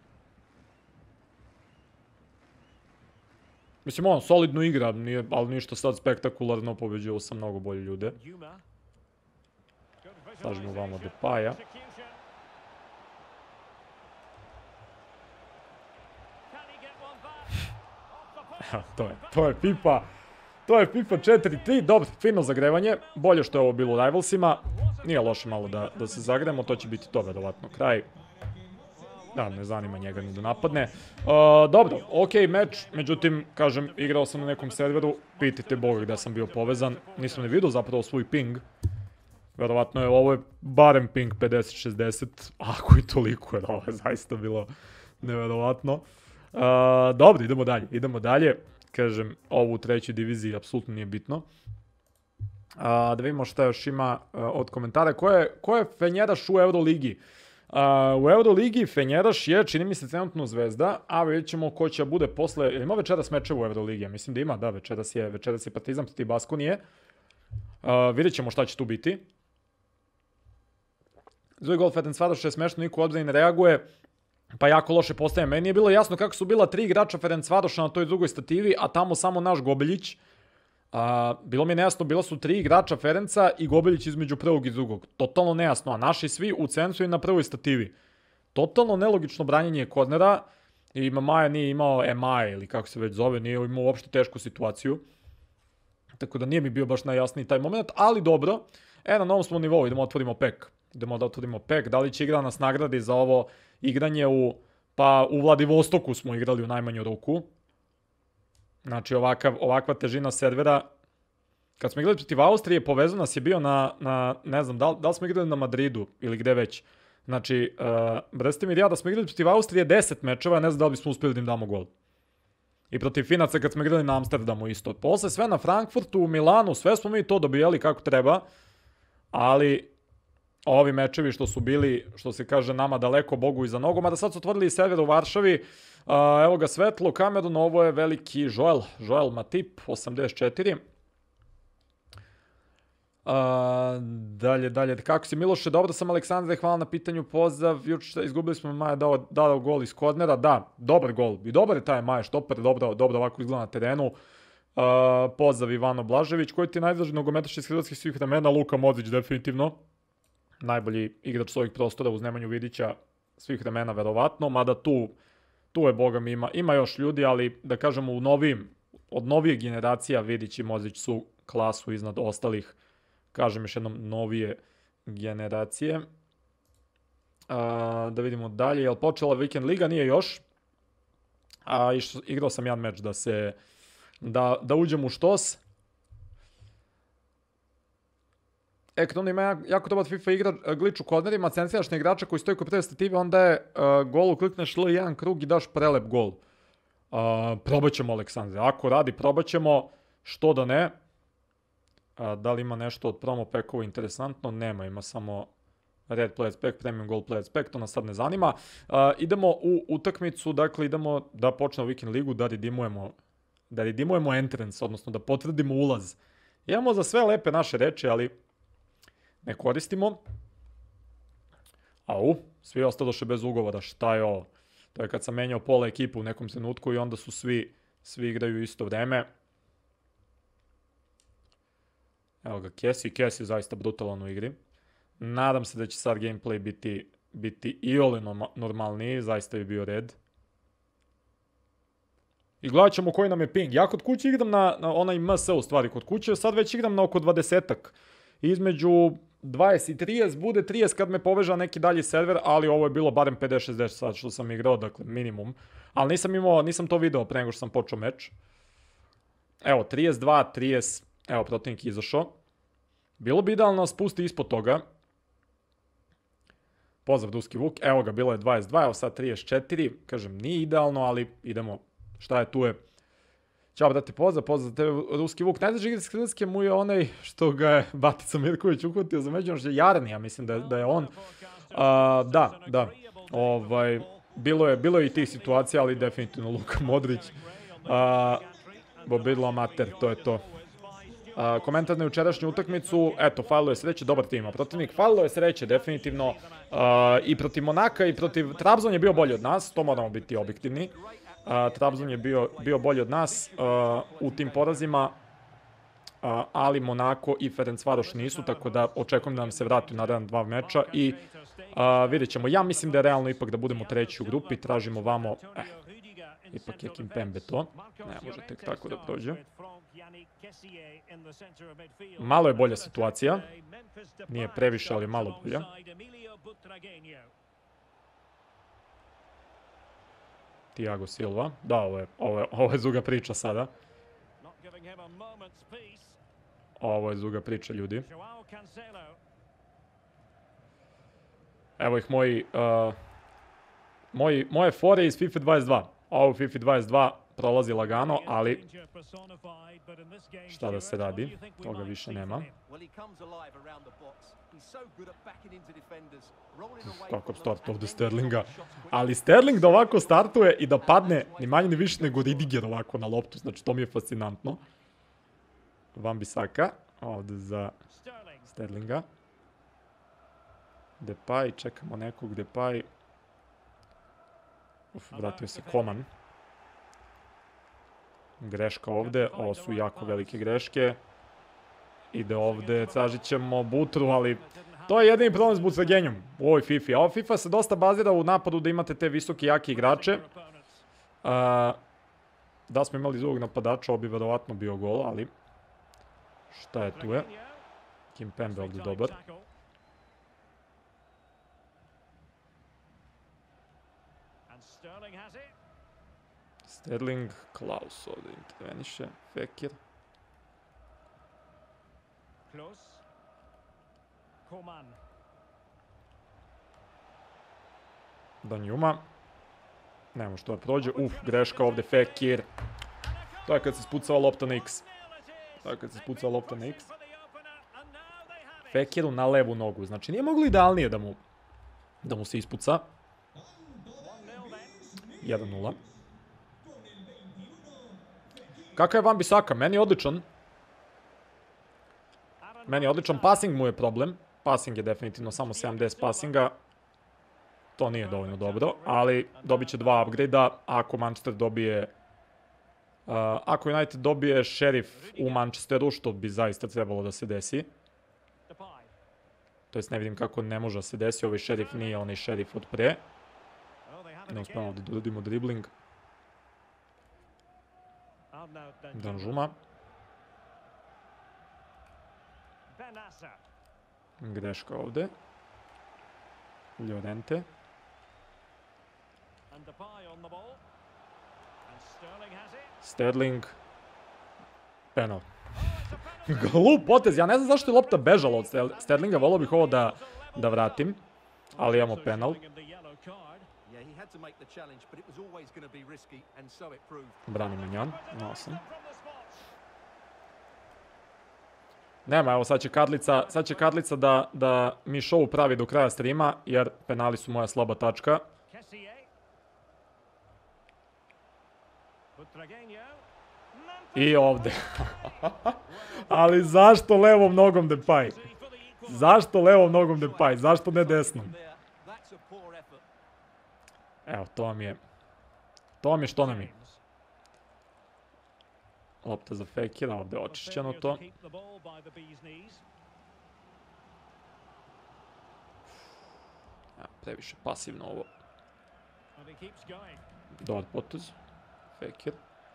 Mislim, on solidno igra, nije, ali ništa sad spektakularno, pobeđio sam mnogo bolje ljude. Slažimo vamo Depaya. to je, to je FIFA, to je FIFA četiri tri, dobro, fino zagrevanje, bolje što je ovo bilo u Rivalsima, nije loše malo da, da se zagremo, to će biti to verovatno kraj. Da, ne zanima njega ni da napadne. Uh, dobro, ok meč, međutim, kažem, igrao sam na nekom serveru, pitajte Boga gde sam bio povezan, nisam ne vidio zapravo svoj ping. Verovatno je ovo je barem ping pedeset šezdeset, ako i toliko je, ovo je zaista bilo neverovatno. Uh, dobro, idemo dalje, idemo dalje. Kažem, ovo u trećoj diviziji apsolutno nije bitno. A, da vidimo šta još ima a, od komentara. Ko je, ko je Fenjeraš u Euroligi? A, u Euroligi Fenjeraš je, čini mi se, trenutno Zvezda, a vidjet ćemo ko će bude posle... Ima večeras mečeva u Euroligi? Mislim da ima, da, večeras je, večeras je Partizan protiv Baskonije. A, vidjet ćemo šta će tu biti. Zove gol Ferencvaroša je smešno, niko odbrani ne reaguje, pa jako loše postaje. Meni je bilo jasno kako su bila tri igrača Ferencvaroša na toj drugoj stativi, a tamo samo naš Gobeljić. A, bilo mi je nejasno, bila su tri igrača Ferenca i Gobeljić između prvog i drugog. Totalno nejasno, a naši svi u centru i na prvoj stativi. Totalno nelogično branjenje kornera i Mamaja nije imao Emaje ili kako se već zove, nije imao uopšte tešku situaciju. Tako da nije mi bio baš najjasniji taj moment, ali dobro. E, na novom smo nivou, idemo otvorimo pek. Idemo da otvorimo pek. Da li će igra nas nagradi za ovo igranje u... Pa u Vladivostoku smo igrali u najmanju ruku. Znači ovakav, ovakva težina servera. Kad smo igrali protiv Austrije, povezao nas je bio na, na ne znam, da li, da li smo igrali na Madridu ili gde već. Znači, uh, recite mi ja da smo igrali protiv Austrije deset mečeva, ne znam da li bismo uspjeli da im damo gol. I protiv Finaca kad smo igrali na Amsterdamu isto. Posle sve na Frankfurtu, u Milanu, sve smo mi to dobijali kako treba. Ali ovi mečevi što su bili, što se kaže, nama daleko Bogu iza nogu, mada sad su otvorili server u Varšavi. Uh, evo ga svetlo, Kamerun, ovo je veliki Joel, Joel Matip, osamdeset četiri. Uh, dalje, dalje, kako si Miloše, dobro sam Aleksandre, hvala na pitanju, pozdrav, juče izgubili smo, Maja dao, dao gol iz kornera, da, dobar gol, i dobar je taj Maja štoper, dobro, dobro ovako izgleda na terenu. Uh, pozdrav Ivano Blažević, koji ti je najdraži nogometaš iz hrvatskih svih vremena? Luka Modrić, definitivno. Najbolji igrač svojih prostora uz Nemanju Vidića svih vremena, verovatno, mada tu, tu je, boga mi, ima, ima još ljudi, ali da kažemo u novim, od novije generacija Vidić i Modrić su klasu iznad ostalih, kažem još jednom, novije generacije. A, da vidimo dalje, je li počela Weekend Liga? Nije još. A, iš, igrao sam jedan meč da se, da, da uđem u štos. E, kad onda ima jako dobar FIFA igra, glitch u kornerima, centriraš na igrača koji stoji kod prve stative, onda je uh, golu, klikneš L jedan krug i daš prelep gol. Uh, probat ćemo, Aleksandre. Ako radi, probat ćemo, što da ne. Uh, da li ima nešto od promo pekova interesantno? Nema, ima samo Red Players Pack, Premium Gold Players Pack, to nas sad ne zanima. Uh, idemo u utakmicu, dakle idemo da počnemo Weekend ligu, da redimujemo, da redimujemo entrance, odnosno da potvrdimo ulaz. Imamo za sve lepe naše reči, ali ne koristimo. Au, svi ostadoše bez ugovora, šta je ovo? To je kad sam menjao pola ekipu u nekom trenutku i onda su svi, svi igraju isto vreme. Evo ga, Kesi, Kesi je zaista brutalan u igri. Nadam se da će sad gameplay biti, biti i ole normalniji, zaista bi bio red. I gledat ćemo koji nam je ping. Ja kod kuće igram na, na onaj M S u stvari, kod kuće sad već igram na oko dvadesetak. Između dvadeset i trideset, bude trideset kad me poveža neki dalji server, ali ovo je bilo barem pedeset šezdeset sad što sam igrao, dakle minimum. Ali nisam imao, nisam to video pre nego što sam počeo meč. Evo, trideset dva, trideset, evo protivnik izašao. Bilo bi idealno spusti ispod toga. Pozdrav Duski Vuk, evo ga, bilo je dvadeset dva, evo sad trideset četiri, kažem nije idealno, ali idemo, šta je tu je. Ćao, brate, pozdrav, pozdrav tebe, Ruski Vuk. Najdraži igrač iz Hrvatske mu je onaj što ga je Batica Mirković uhvatio za međunošće, Jarni, ja mislim da, da je on. A, da, da, ovaj, bilo je, bilo je i tih situacija, ali definitivno Luka Modrić. A, Bobidlo amater, to je to. A, komentar na jučerašnju utakmicu, eto, falilo je sreće, dobar tim, a protivnik falilo je sreće, definitivno. A, I protiv Monaka i protiv Trabzon je bio bolji od nas, to moramo biti objektivni. Uh, Trabzon je bio, bio bolji od nas uh, u tim porazima, uh, ali Monako i Ferencvaroš nisu, tako da očekujem da nam se vrati na jedan dva meča i uh, vidjet ćemo. Ja mislim da je realno ipak da budemo treći u grupi, tražimo vamo, eh, ipak je Kimpembe to, ne može tek tako da prođe. Malo je bolja situacija, nije previše, ali malo bolja. Thiago Silva. Da, ovo je, ovo je, ovo je zuga priča sada. Ovo je zuga priča, ljudi. Evo ih moji, uh, moji, moje fore iz FIFA dvadeset dva. Ovo FIFA dvadeset dva prolazi lagano, ali šta da se radi, toga više nema. Kakav start ovdje Sterlinga. Ali Sterling da ovako startuje i da padne ni manje ni više nego Ridiger ovako na loptu, znači to mi je fascinantno. Wan-Bissaka, ovdje za Sterlinga. Depay, čekamo nekog, Depay. Uf, vratio se Coman. Greška ovdje, ovo su jako velike greške. Ide ovdje, tražit ćemo Butru, ali to je jedini problem s Butragenjom u ovoj FIFA. A ova FIFA se dosta bazira u napadu da imate te visoki, jaki igrače. A, da smo imali drugog napadača, ovo bi verovatno bio gol, ali šta je tu je? Kimpembe ovdje dobar. Sterling, Klaus ovdje interveniše, Fekir. Danjuma. Nemo što da prođe. Uf, greška ovdje, Fekir. To je kad se spucava lopta na X. To je kad se spucava lopta na X. Fekiru na levu nogu. Znači nije moglo idealnije da mu, da mu se ispuca. jedan nula. Kakav je Wan-Bissaka? Meni je odličan. Meni je odličan. Passing mu je problem. Passing je definitivno samo sedamdeset passinga. To nije dovoljno dobro, ali dobit će dva upgrade-a ako Manchester dobije... Uh, ako United dobije šerif u Manchesteru, što bi zaista trebalo da se desi. To jest ne vidim kako ne može da se desi, ovaj šerif nije onaj šerif od pre. Ne uspemo da doradimo dribling. Danjuma. Greška ovdje. Llorente. Sterling. Penal. Glup potez, ja ne znam zašto je lopta bežala od Sterlinga, volio bih ovo da, da vratim. Ali imamo penal. Brani Menjan, na osam. Nema, evo sad će Kadlica, sad će Kadlica da, da mi show pravi do kraja streama, jer penali su moja slaba tačka. I ovdje. Ali zašto levom nogom Depay? Zašto levom nogom Depay? Zašto ne desnom? Evo, to vam je... To vam je što nam je. Lopta za Fekira, ovdje je očišćeno to. Ja, previše pasivno ovo. Dobar potez. Fekir.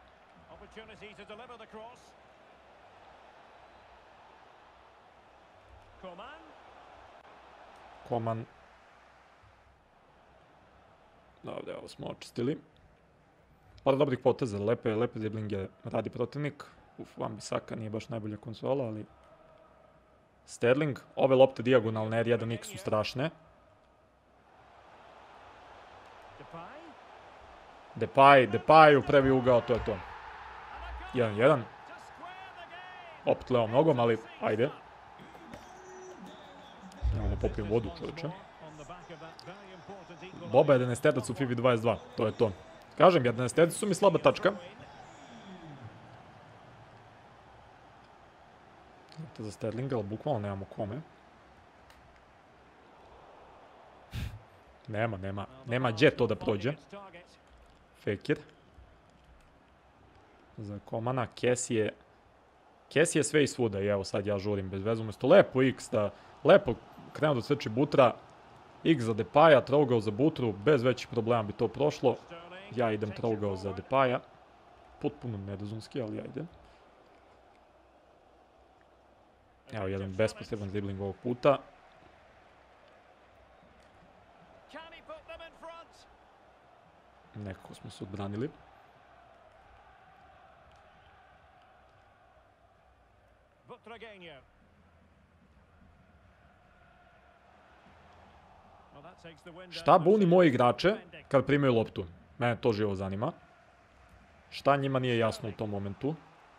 Coman. Ovdje, ovo smo očistili. Par dobrih poteza, lepe, lepe driblinge radi protivnik. Uf, Wan-Bissaka nije baš najbolja konsola, ali... Sterling, ove lopte dijagonalne R jedan X su strašne. Depay, Depay u prvi ugao, to je to. jedan jedan. Opet levom nogom, ali ajde. Nemo da popijem vodu, čovječe. Boba jedanaesterac u FIFA dvadeset dva, to je to. Kažem, jedanaesterac su mi slaba tačka. To za Sterlinga, ali bukvalno nemamo kome. Nema, nema, nema gdje to da prođe. Fekir. Za Komana, Kessie je... Kessie je sve i svuda i evo sad ja žurim bez vezu. Umjesto lepo X da... Lepo krenuo da crči Butra. X za Depaya, trougao za Butru. Bez većih problema bi to prošlo. Ja idem trougao za Depaya. Potpuno nedozumski, ali ja idem. Evo jedan besposreban dribling ovog puta. Nekako smo se odbranili. Šta buni moji igrače kad primaju loptu? Mene to živo zanima. Šta njima nije jasno u tom momentu?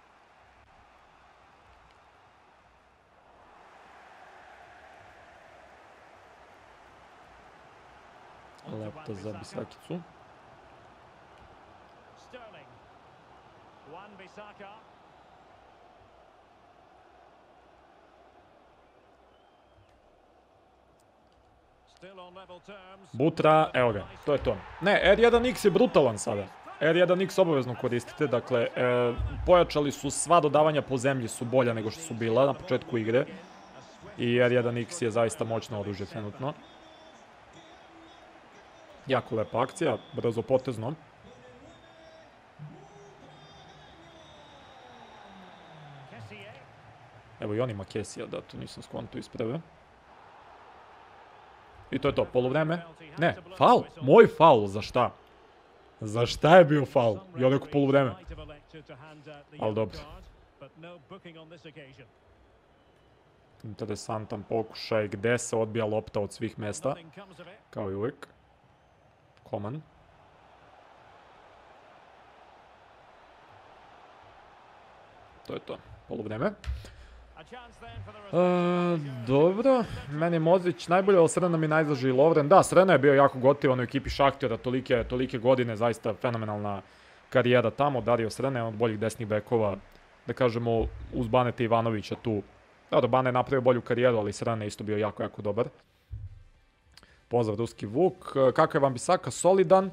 Lopta za Bisakicu. Butra, evo ga, to je to. Ne, R jedan X je brutalan sada. R jedan X obavezno koristite, dakle, e, pojačali su sva dodavanja po zemlji su bolja nego što su bila na početku igre. I R jedan X je zaista moćno oružje trenutno. Jako lepa akcija, brzo potezno. Evo i on ima Kesija, da to nisam skonto iz prve. I to je to, poluvreme. Ne, faul, moj faul, za šta? Za šta je bio faul? Ja rekao poluvreme. Ali dobro. Interesantan pokušaj gde se odbija lopta od svih mesta. Kao i uvijek. Koman. To je to, poluvreme. E, dobro, meni je Modrić najbolje, ali Srena mi najdraži Lovren. Da, Srena je bio jako gotivan u ekipi Šahtjora, tolike, tolike godine, zaista fenomenalna karijera tamo. Dario Srena je on od boljih desnih bekova, da kažemo, uz Baneta Ivanovića tu. Da, da, Bane je napravio bolju karijeru, ali Srena je isto bio jako, jako dobar. Pozdrav Ruski Vuk. Kako je Wan-Bissaka? Solidan.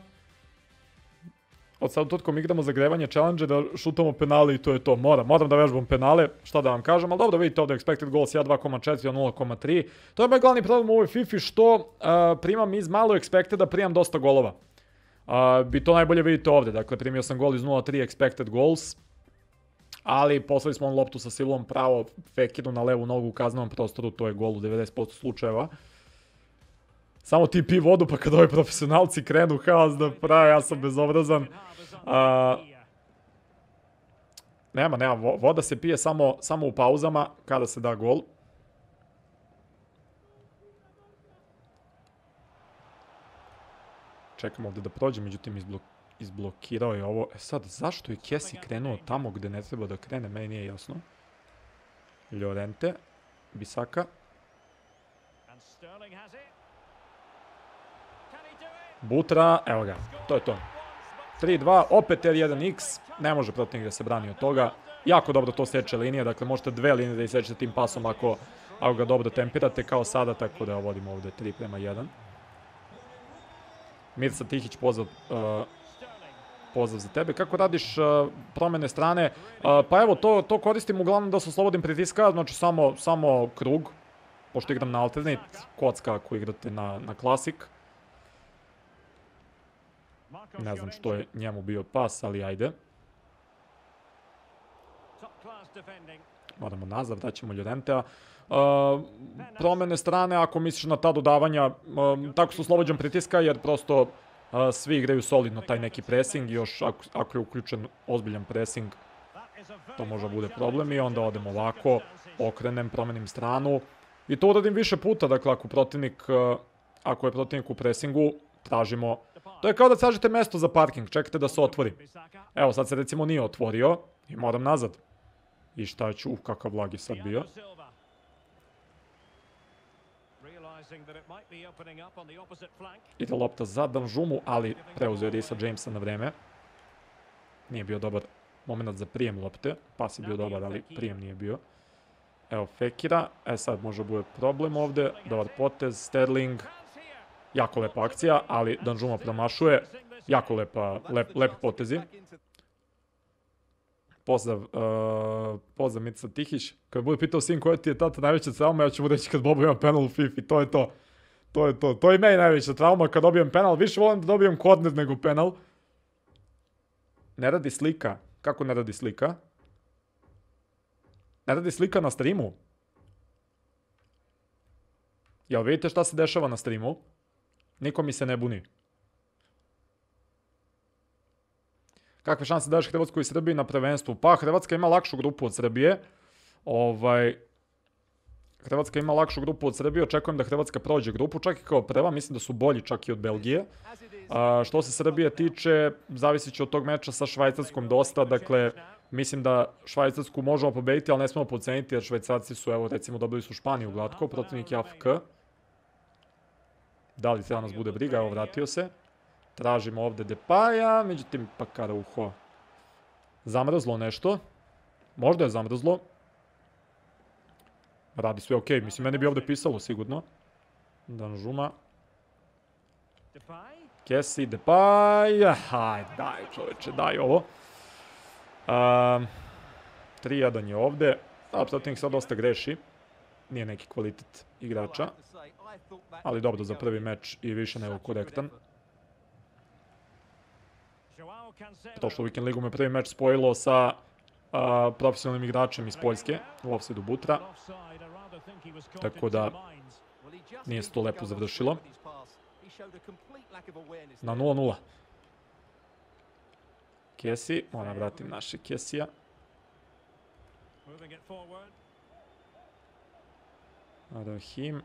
Od sad tutkom igramo zagrevanje challenge da šutamo penale i to je to. Moram, moram da vežbam penale, šta da vam kažem, ali dobro vidite ovdje expected goals ja dva koma četiri a nula koma tri. To je moj glavni problem u ovoj FIFA što uh, primam iz malo expected-a, primam dosta golova. Uh, bi to najbolje vidite ovdje, dakle primio sam gol iz nula koma tri expected goals, ali poslali smo on loptu sa silom pravo Fekiru na levu nogu u kaznenom prostoru, to je gol u devedeset posto slučajeva. Samo ti pi vodu pa kad ovi profesionalci krenu haos da prave, ja sam bezobrazan. Uh, nema, nema, voda se pije samo, samo u pauzama kada se da gol. Čekam ovdje da prođe, međutim izblok, izblokirao je ovo. E sad, zašto je Kessi krenuo tamo gdje ne treba da krene, meni nije jasno. Llorente, Bisaka. Butra, evo ga, to je to. tri dva, opet R jedan X, ne može protivnik da se brani od toga. Jako dobro to seče linije, dakle možete dve linije da isečete tim pasom ako, ako ga dobro tempirate kao sada, tako da vodimo ovdje tri prema jedan. Mirsa Tihić, pozdrav, uh, pozdrav za tebe. Kako radiš uh, promjene strane? Uh, pa evo, to, to koristim uglavnom da se oslobodim pritiska, znači samo, samo krug, pošto igram na alternate, kocka ako igrate na, na klasik. Ne znam što je njemu bio pas, ali ajde. Moramo nazad, daćemo Llorentea. Uh, promjene strane, ako misliš na ta dodavanja, uh, tako se oslobođam pritiska, jer prosto uh, svi igraju solidno taj neki pressing, još ako, ako je uključen ozbiljan pressing, to može bude problem i onda odem ovako, okrenem, promenim stranu i to uradim više puta, dakle ako protivnik, uh, ako je protivnik u pressingu, tražimo. To je kao da tražite mesto za parking, čekajte da se otvori. Evo sad se recimo nije otvorio i moram nazad. I šta ću, uh, kakav vlag je sad bio. Ide lopta za Danžumu, ali preuzeo je Risa Jamesa na vreme. Nije bio dobar moment za prijem lopte. Pas je bio dobar, ali prijem nije bio. Evo Fekira, e sad može bude problem ovdje. Dobar potez, Sterling. Jako lepa akcija, ali Danžuma promašuje. Jako lepa, lep, lepi potezi. Pozdrav, uh, pozdrav Mirsa Tihić. Kad bude pitao sin koja ti je tata najveća trauma, ja ću mu reći kad Bobo ima penal u FIFA. To je to. To je to. To je meni najveća trauma kad dobijem penal. Više volim da dobijem korner nego penal. Ne radi slika. Kako ne radi slika? Ne radi slika na streamu. Jel vidite šta se dešava na streamu? Niko mi se ne buni. Kakve šanse daš Hrvatskoj i Srbiji na prvenstvu? Pa, Hrvatska ima lakšu grupu od Srbije. Ovaj... Hrvatska ima lakšu grupu od Srbije. Očekujem da Hrvatska prođe grupu, čak i kao prva. Mislim da su bolji čak i od Belgije. A, što se Srbije tiče, zavisit će od tog meča sa Švajcarskom dosta, dakle, mislim da Švajcarsku možemo pobediti, ali ne smemo podceniti, jer Švajcarci su, evo, recimo, dobili su Španiju glatko, protivnik je A F K. Da li treba nas bude briga, evo, vratio se. Tražimo ovde Depaja, međutim, pa Karauho. Zamrzlo nešto. Možda je zamrzlo. Radi sve okej, mislim, meni bi ovde pisalo sigurno. Danžuma. Kesi, Depay. Haj, daj čoveče, daj ovo. tri jedan je ovde. Da, protivnik sad dosta greši. Nije neki kvalitet igrača. Ali dobro, za prvi meč i više nego korektan. Prošlo Weekend Ligu me prvi meč spojilo sa uh, profesionalnim igračem iz Poljske u offside-u Butra. Tako da nije se to lepo završilo. Na nula nula. Kesi, moram vratim naše Kesija. Rahim.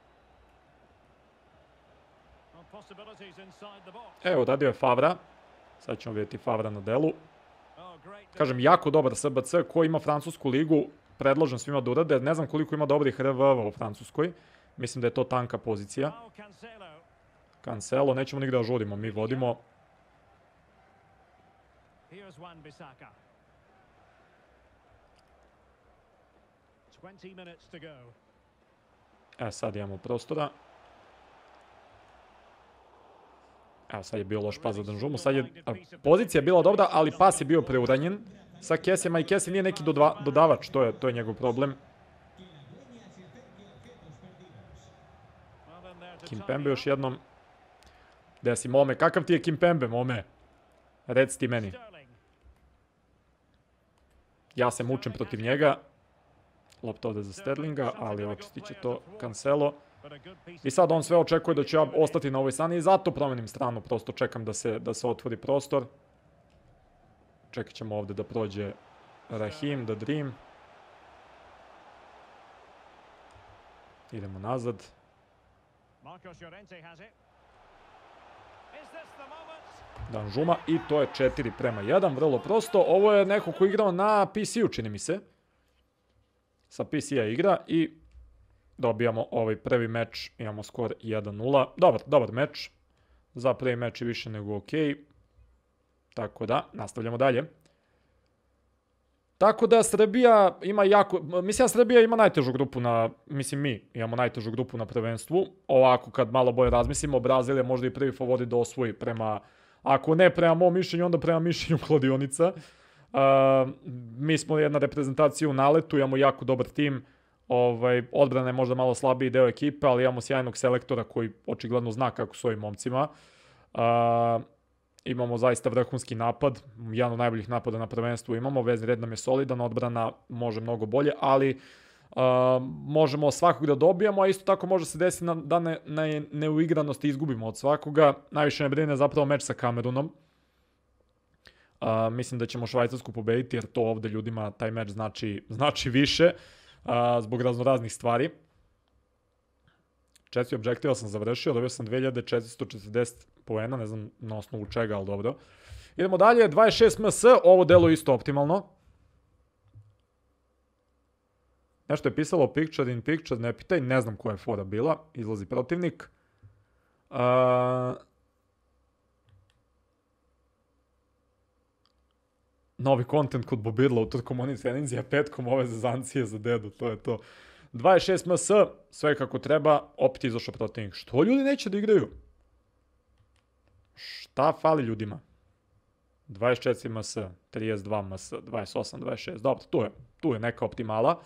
Evo, radio je Favra. Sad ćemo vidjeti Favra na delu. Kažem, jako dobar S B C koji ima francusku ligu. Predlažem svima da urade. Ne znam koliko ima dobrih R V V u Francuskoj. Mislim da je to tanka pozicija. Cancelo, nećemo nigde da žurimo, mi vodimo. E, sad imamo prostora. Evo, sad je bio loš pas za Danžumu. Sad je, pozicija je bila dobra, ali pas je bio preuranjen sa Kesijama i Kesi nije neki dodavač, to je, to je njegov problem. Kimpembe još jednom. Gde si, Mome? Kakav ti je Kimpembe, Mome? Reci ti meni. Ja se mučem protiv njega. Lopta ovde za Sterlinga, ali očistit će to Cancelo. I sad on sve očekuje da će ja ostati na ovoj strani i zato promenim stranu. Prosto čekam da se, da se otvori prostor. Čekat ćemo ovde da prođe Rahim, da Dream. Idemo nazad. Danžuma i to je četiri prema jedan, vrlo prosto. Ovo je neko ko igrao na P C-u, čini mi se. Sa P C-a igra i dobijamo ovaj prvi meč, imamo skor jedan nula. Dobar, dobar meč. Za prvi meč je više nego okej. Tako da, nastavljamo dalje. Tako da Srbija ima jako, mislim da Srbija ima najtežu grupu na, mislim mi imamo najtežu grupu na prvenstvu. Ovako kad malo bolje razmislimo, Brazil je možda i prvi favorit da osvoji prema, ako ne prema mom mišljenju, onda prema mišljenju kladionica. Uh, mi smo jedna reprezentacija u naletu, imamo jako dobar tim. Ovaj, odbrana je možda malo slabiji deo ekipe, ali imamo sjajnog selektora koji očigledno zna kako s ovim momcima. Uh, imamo zaista vrhunski napad, jedan od najboljih napada na prvenstvu imamo, vezni red nam je solidan, odbrana može mnogo bolje, ali uh, možemo svakog da dobijamo, a isto tako može se desiti na, da ne, ne, neuigranosti izgubimo od svakoga. Najviše ne brine zapravo meč sa Kamerunom. Uh, mislim da ćemo Švajcarsku pobediti, jer to ovde ljudima taj meč znači, znači više. Uh, zbog raznoraznih stvari. Četiri objektiva sam završio, dobio sam dve hiljade četiristo četrdeset poena, ne znam na osnovu čega, ali dobro. Idemo dalje, dvadeset šest M S, ovo delo isto optimalno. Nešto je pisalo picture in picture, ne pitaj, ne znam koja je fora bila, izlazi protivnik. Uh, Novi kontent kod Bobirla, utorkom oni treninzi, a petkom ove zezancije za dedu, to je to. dvadeset šest M S, sve kako treba, opet izašao protivnik. Što ljudi neće da igraju? Šta fali ljudima? dvadeset četiri M S, trideset dva M S, dvadeset osam, dvadeset šest, dobro, tu je, tu je neka optimala.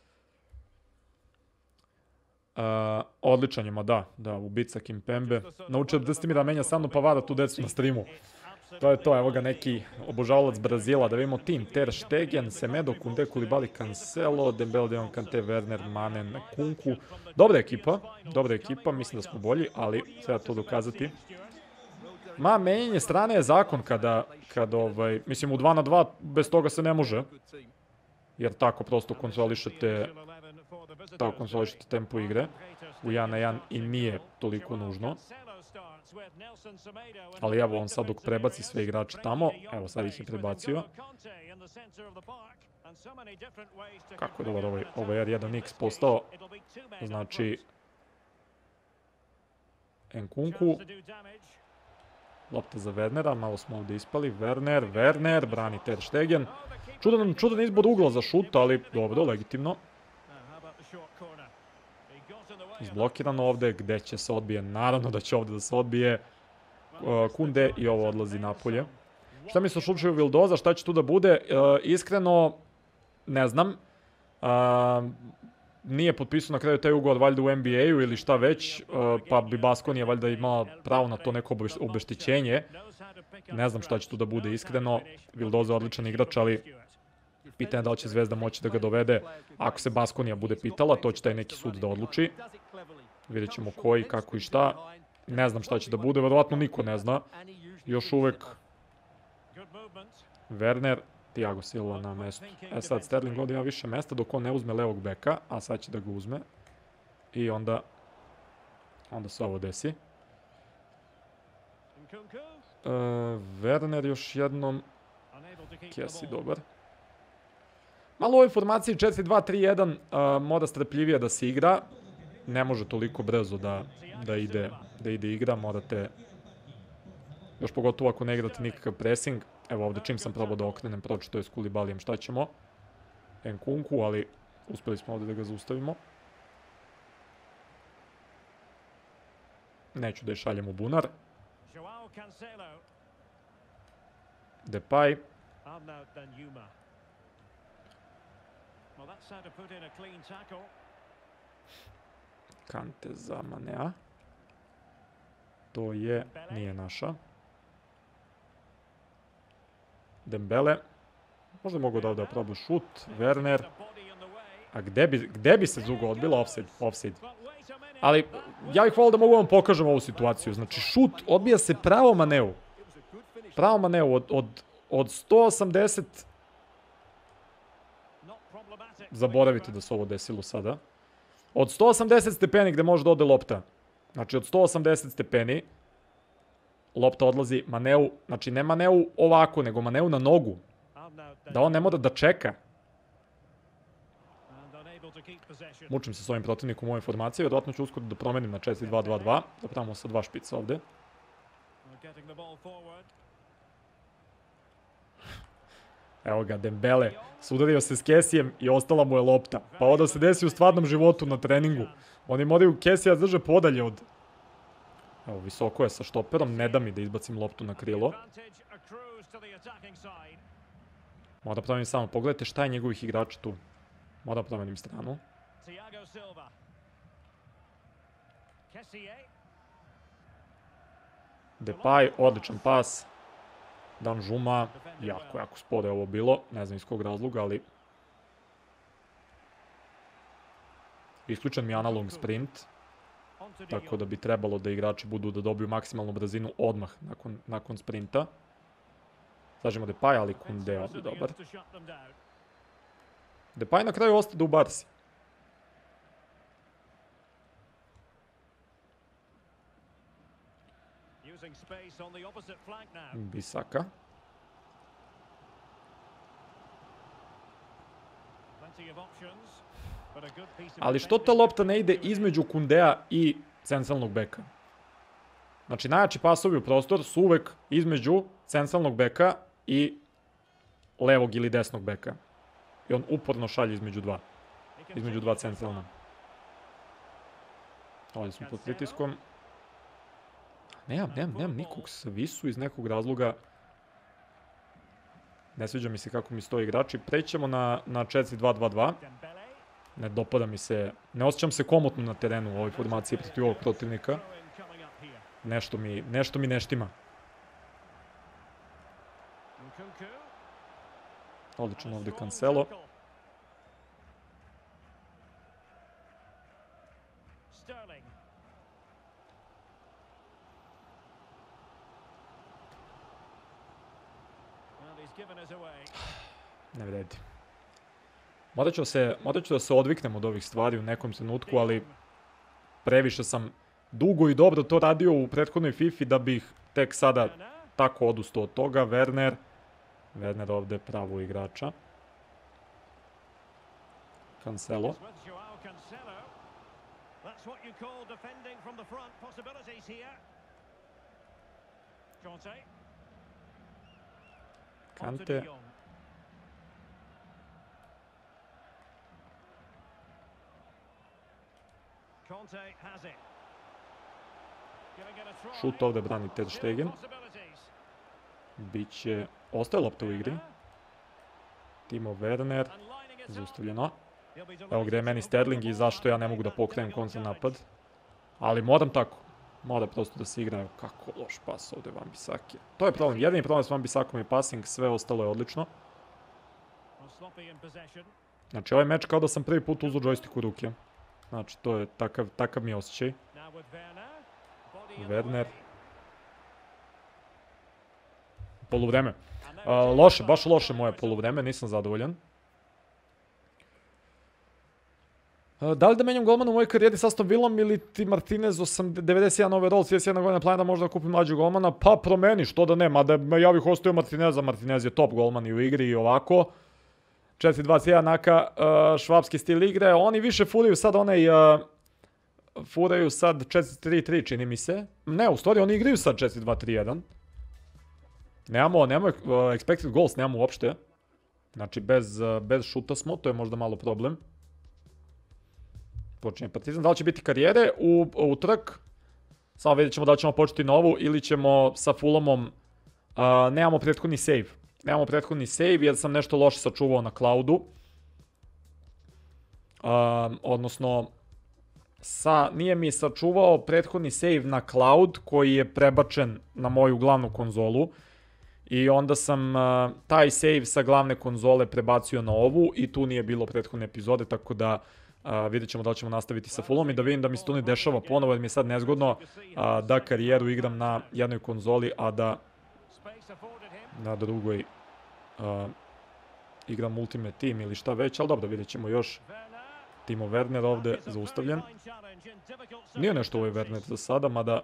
Uh, odličan je, ma da, da, ubica Kimpembe. Naučio da ste mi da menja samo Pavara tu decu na streamu. To je to, evo ga neki obožavalac Brazila, da vidimo tim, Ter Stegen, Semedo, Kunde, Koulibaly, Cancelo, Dembele, Deon Kante, Werner, Manen, Kunku. Dobra ekipa, dobra ekipa, mislim da smo bolji, ali treba to dokazati. Ma, menjanje strane je zakon kada, kada ovaj, mislim u dva na dva bez toga se ne može. Jer tako prosto kontrolišete, tako kontrolišete tempo igre. U jedan na jedan i nije toliko nužno. Ali evo on sad dok prebaci sve igrače tamo, evo sad ih je prebacio. Kako je dobar ovaj, ovaj R jedan X postao. Znači, Nkunku. Lopta za Wernera, malo smo ovdje ispali. Werner, Werner, brani Ter Stegen. Čudan, čudan izbor ugla za šut, ali dobro, legitimno. Izblokiran ovdje, gdje će se odbije? Naravno da će ovdje da se odbije. Uh, Kunde i ovo odlazi napolje. Šta misliš u slučaju Vildoza, šta će tu da bude? Uh, iskreno, ne znam. Uh, nije potpisao na kraju taj ugovor valjda u N B A-u ili šta već, uh, pa bi Baskonija valjda imala pravo na to neko obeštećenje. Ne znam šta će tu da bude iskreno. Vildoza je odličan igrač, ali pitanje da li će Zvezda moći da ga dovede. Ako se Baskonija bude pitala, to će taj neki sud da odluči. Vidjet ćemo koji, kako i šta. Ne znam šta će da bude, verovatno niko ne zna. Još uvek Werner, Thiago Silva na mestu. E sad Sterling ovdje ima više mesta dok on ne uzme levog beka, a sad će da ga uzme. I onda, onda se ovo desi. E, Werner još jednom. Kesi dobar. Malo u ovoj formaciji četiri dva tri jedan uh, mora strpljivije da se igra. Ne može toliko brzo da, da, ide, da ide igra. Morate, još pogotovo ako ne igrate nikakav pressing. Evo ovdje čim sam probao da okrenem, pročito je s Kulibalijem šta ćemo. Nkunku, ali uspjeli smo ovdje da ga zaustavimo. Neću da je šaljem u bunar. Depay. Kante za Manea. To je, nije naša. Dembele. Možda mogu da ovdje probu šut. Werner. A gde bi, gde bi se Zugo odbila? Offside. Offside. Ali ja bih volio da mogu vam pokažem ovu situaciju. Znači šut odbija se pravo Maneu. Pravo Maneu od, od, od sto osamdeset. Zaboravite da se ovo desilo sada. Od sto osamdeset stepeni gde može da ode lopta. Znači od sto osamdeset stepeni. Lopta odlazi Maneu. Znači ne Maneu ovako, nego Maneu na nogu. Da on ne mora da čeka. Mučim se s ovim protivnikom u ovoj formaciji. Vjerojatno ću uskoro da promenim na četiri dva dva dva. Da pravimo sa dva špica ovde. Evo ga, Dembele. Sudario se s Kesijem i ostala mu je lopta. Pa ovo da se desi u stvarnom životu na treningu. Oni moraju Kesija drže podalje od... Evo, visoko je sa štoperom. Ne da mi da izbacim loptu na krilo. Moram da promenim samo. Pogledajte šta je njegovih igrača tu. Moram da promenim stranu. Depay, odličan pas. Danjuma, jako, jako sporo je ovo bilo. Ne znam iz kog razloga, ali... Isključen mi je analog sprint. Tako da bi trebalo da igrači budu da dobiju maksimalnu brzinu odmah nakon, nakon sprinta. Slažemo Depay, ali Kunde je ovdje dobar. Depay na kraju ostade u Barsi. Bisaka. Ali što ta lopta ne ide između Kundea i centralnog beka? Znači najjači pasovi u prostor su uvek između centralnog beka i levog ili desnog beka. I on uporno šalje između dva. Između dva centralna. Ovdje smo pod pritiskom. Nemam, nemam, nemam nikog sa visu iz nekog razloga. Ne sviđa mi se kako mi stoji igrači. Prećemo na, na četiri dva dva dva. Ne dopada mi se, ne osjećam se komotno na terenu u ovoj formaciji protiv ovog protivnika. Nešto mi, nešto mi ne štima. Odlično ovdje Cancelo. Ne vredi. Morat ću, se, morat ću da se odviknem od ovih stvari u nekom trenutku, ali previše sam dugo i dobro to radio u prethodnoj FIFA da bih tek sada tako odustao od toga. Werner. Werner ovde pravo igrača. Cancelo. Kante. Šut ovde brani Ter Stegen. Biće... Ostaje lopta u igri. Timo Werner. Zaustavljeno. Evo gde je meni Sterling i zašto ja ne mogu da pokrenem kontra napad. Ali moram tako. Mora prosto da se igra. Kako loš pas ovde Wan-Bissaka. To je problem. Jedini problem s Wan-Bissakom je passing. Sve ostalo je odlično. Znači ovaj meč kao da sam prvi put uzeo joystick u ruke. Znači to je takav, takav mi je osjećaj. Werner. Poluvreme. Uh, loše, baš loše moje poluvreme, nisam zadovoljan. Uh, da li da menjam golmana u mojoj karijeri s Aston Villom ili ti Martinez devedeset jedan overall, trideset jedna godina plana da možda kupim mlađeg golmana? Pa promeni, što da ne, mada ja bih ostavio Martineza, Martinez je top golman i u igri i ovako. četiri dva tri naka uh, švapski stil igre, oni više furaju sad onaj... Uh, furaju sad četiri tri tri čini mi se. Ne, u stvari oni igraju sad četiri dva tri jedan. Nemamo, nemamo uh, expected goals, nemamo uopšte. Znači bez, uh, bez šuta smo, to je možda malo problem. Počinje Partizan. Da li će biti karijere u, u trk? Samo vidjet ćemo da li ćemo početi novu ili ćemo sa Fulhamom. Uh, nemamo prethodni save. Nemamo prethodni save jer sam nešto loše sačuvao na cloudu. Uh, odnosno, sa, nije mi sačuvao prethodni save na cloud koji je prebačen na moju glavnu konzolu. I onda sam uh, taj save sa glavne konzole prebacio na ovu i tu nije bilo prethodne epizode, tako da uh, vidjet ćemo da li ćemo nastaviti sa Fulhamom i da vidim da mi se to ne dešava ponovo jer mi je sad nezgodno uh, da karijeru igram na jednoj konzoli, a da na drugoj uh, igram Ultimate Team ili šta već, ali dobro, vidjet ćemo još. Timo Werner ovde zaustavljen. Nije nešto ovaj Werner za sada, mada...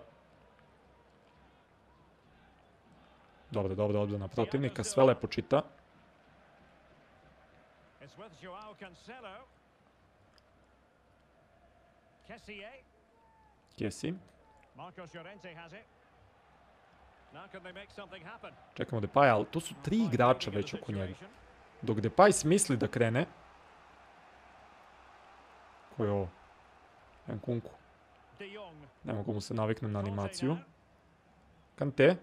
Dobro, dobro, odbrana protivnika, sve lepo čita. Kessie. Čekamo Depay, ali tu su tri igrača već oko njega. Dok Depay smisli da krene... Ko je ovo? Nkunku. Ne mogu mu se naviknem na animaciju. Kante.